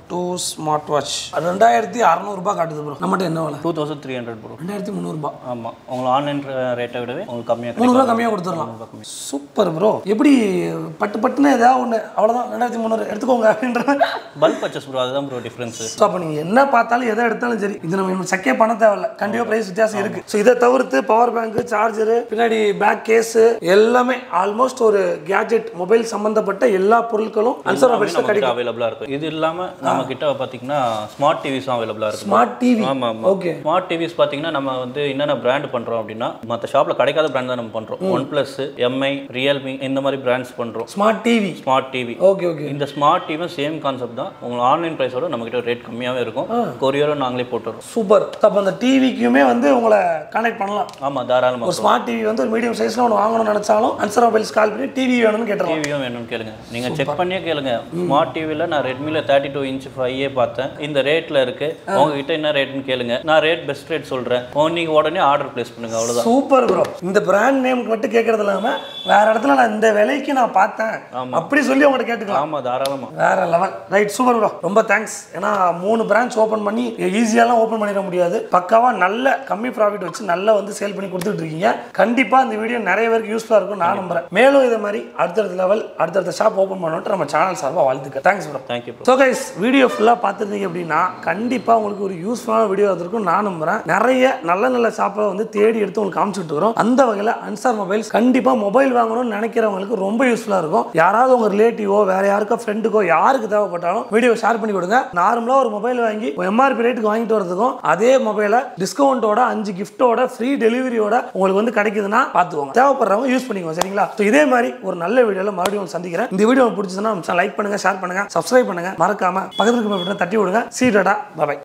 2 ஸ்மார்ட் வாட்ச் 2600 ரூபாய் காட்டுது ப்ரோ. நம்மகிட்ட என்ன விலை? 2300 ப்ரோ. 2300 ரூபாய். ஆமாம், உங்களுக்கு ஆன்லைன் ரேட்டை விடவே உங்களுக்கு கம்மியாக 300 கம்மியாக கொடுத்துடலாம். Super bro. எப்படி பட்டுன்னு ஏதாவது ஒன்று அவ்வளோதான் 2300 எடுத்துக்கோங்க அப்படின்ற பல்க் பர்ச்சேஸ் ப்ரோ, அதுதான் ப்ரோ டிஃப்ரென்ஸ். ஸோ அப்போ நீங்கள் என்ன பார்த்தாலும் எதை எடுத்தாலும் சரி, இது நம்ம செக்கே பண்ண தேவையில்ல, கண்டிப்பாக ப்ரைஸ் வித்தியாசம் இருக்குது. ஸோ இதை தவிர்த்து பவர் பேங்க், சார்ஜரு, பின்னாடி பேக் கேஸு எல்லாமே ஆல்மோஸ்ட் ஒரு கேஜெட் மொபைல் சம்மந்தப்பட்ட எல்லா பொருட்களும் அன்சார் மொபைல்ஸில் கிடைக்கும், அவைலபிளாக இருக்கும். இது இல்லாமல் நம்ம கிட்ட பார்த்தீங்கன்னா ஸ்மார்ட் டிவிஸும் அவைலபிளாக இருக்கும். Smart TV. ஆமாம், ஓகே. ஸ்மார்ட் டிவிஸ் பார்த்தீங்கன்னா நம்ம வந்து என்னென்ன பிராண்ட் பண்ணுறோம் அப்படின்னா, மற்ற ஷாப்பில் கிடைக்காத பிராண்ட் தான் நம்ம பண்ணுறோம். OnePlus, MI, Realme இந்த மாதிரி பிராண்ட்ஸ் பண்ணுறோம். Smart TV. ஓகே. இந்த ஸ்மார்ட் டிவியும் சேம் கான்செப்ட் தான். உங்களுக்கு ஆன்லைன் ப்ரைஸோட நம்மகிட்ட ரேட் கம்மியாகவே இருக்கும். கொரியரும் நாங்களே போட்டுறோம். சூப்பர். அப்போ அந்த டிவிக்குமே வந்து உங்களை கான்டாக்ட் பண்ணலாம். ஆமாம், தாராளமாக. ஒரு ஸ்மார்ட் டிவி வந்து ஒரு மீடியம் சைஸில் ஒன்று வாங்கணும்னு நினச்சாலும் அன்சார் மொபைல்ஸ் கால் பண்ணி டிவி வேணும்னு கேட்டுருவோம். டிவியும் வேணும்னு கேளுங்க, நீங்கள் செக் பண்ணியே கேளுங்க. ஸ்மார்ட் டிவியில் நான் ரெட்மியில் 32 இன்ச் 5A பார்த்தேன், இந்த ரேட்டில் இருக்குது, உங்ககிட்ட என்ன ரேட்னு கேளுங்க, நான் ரேட் பெஸ்ட் சொல்கிறேன், நீங்கள் உடனே ஆர்டர் பிளேஸ் பண்ணுங்க. அவ்வளோதான். Super bro. இந்த பிராண்ட் நேமுக்கு மட்டும் கேட்கறது இல்லாமல் வேற இடத்துல நான் இந்த விலைக்கு நான் பார்த்தேன் அப்படி சொல்லி உங்கள்கிட்ட கேட்டுக்கலாம். ஆமாம், தாராளமாக. வேற லெவல். Right, super bro. ரொம்ப தேங்க்ஸ். ஏன்னா 3 பிரான்ச் ஓப்பன் பண்ணி ஈஸியாலாம் ஓப்பன் பண்ணிட முடியாது. பக்காவாக நல்ல கம்மி ப்ராஃபிட் வச்சு நல்லா வந்து சேல் பண்ணி கொடுத்துட்டு இருக்கீங்க. கண்டிப்பாக இந்த வீடியோ நிறைய பேருக்கு யூஸ்ஃபுல்லாக இருக்கும் நான் நம்புறேன். மேலும் இதை மாதிரி அடுத்தடுத்த லெவல் அடுத்தடுத்த ஷாப் ஓப்பன் பண்ணிட்டு நம்ம சேனல் சார்பாக வாழ்த்துக்க. Thanks bro. Thank you. So guys, video ஃபுல்லாக பார்த்துருந்தீங்க அப்படின்னா கண்டிப்பாக உங்களுக்கு ஒரு யூஸ்ஃபுல்லான வீடியோ வந்திருக்கும் நான் நம்புறேன். நிறைய நல்ல ஷாப்பை வந்து தேடி எடுத்து உங்களுக்கு காமிச்சிட்டு இருக்கிறோம். அந்த வகையில் அன்சார் மொபைல்ஸ் கண்டிப்பாக மொபைல் வாங்கணும்னு நினைக்கிறவங்களுக்கு ரொம்ப யூஸ்ஃபுல்லாக இருக்கும். யாராவது உங்கள் ரிலேட்டிவோ வேற யாருக்கோ ஃப்ரெண்டுக்கோ யாருக்கு தேவைப்பட்டாலும் வீடியோ ஷேர் பண்ணி கொடுங்க. நார்மலாக ஒரு மொபைல் வாங்கி MRP ரேட்டுக்கு வாங்கிட்டு வரதுக்கும் அதே மொபைலை டிஸ்கவுண்டோட 5 கிஃப்டோட ஃப்ரீ டெலிவரியோட உங்களுக்கு வந்து கிடைக்குதுன்னா பார்த்துக்கோங்க. தேவைப்படுறவங்க யூஸ் பண்ணிக்கோங்க. சரிங்களா? ஸோ இதே மாதிரி ஒரு நல்ல வீடியோவில் மறுபடியும் சந்திக்கிறேன். இந்த வீடியோ பிடிச்சதுன்னா லைக் பண்ணுங்க, ஷேர் பண்ணுங்க, சப்ஸ்கிரைப் பண்ணுங்க, மறக்காம பக்கத்துக்கு தட்டி விடுங்க. See tata, by.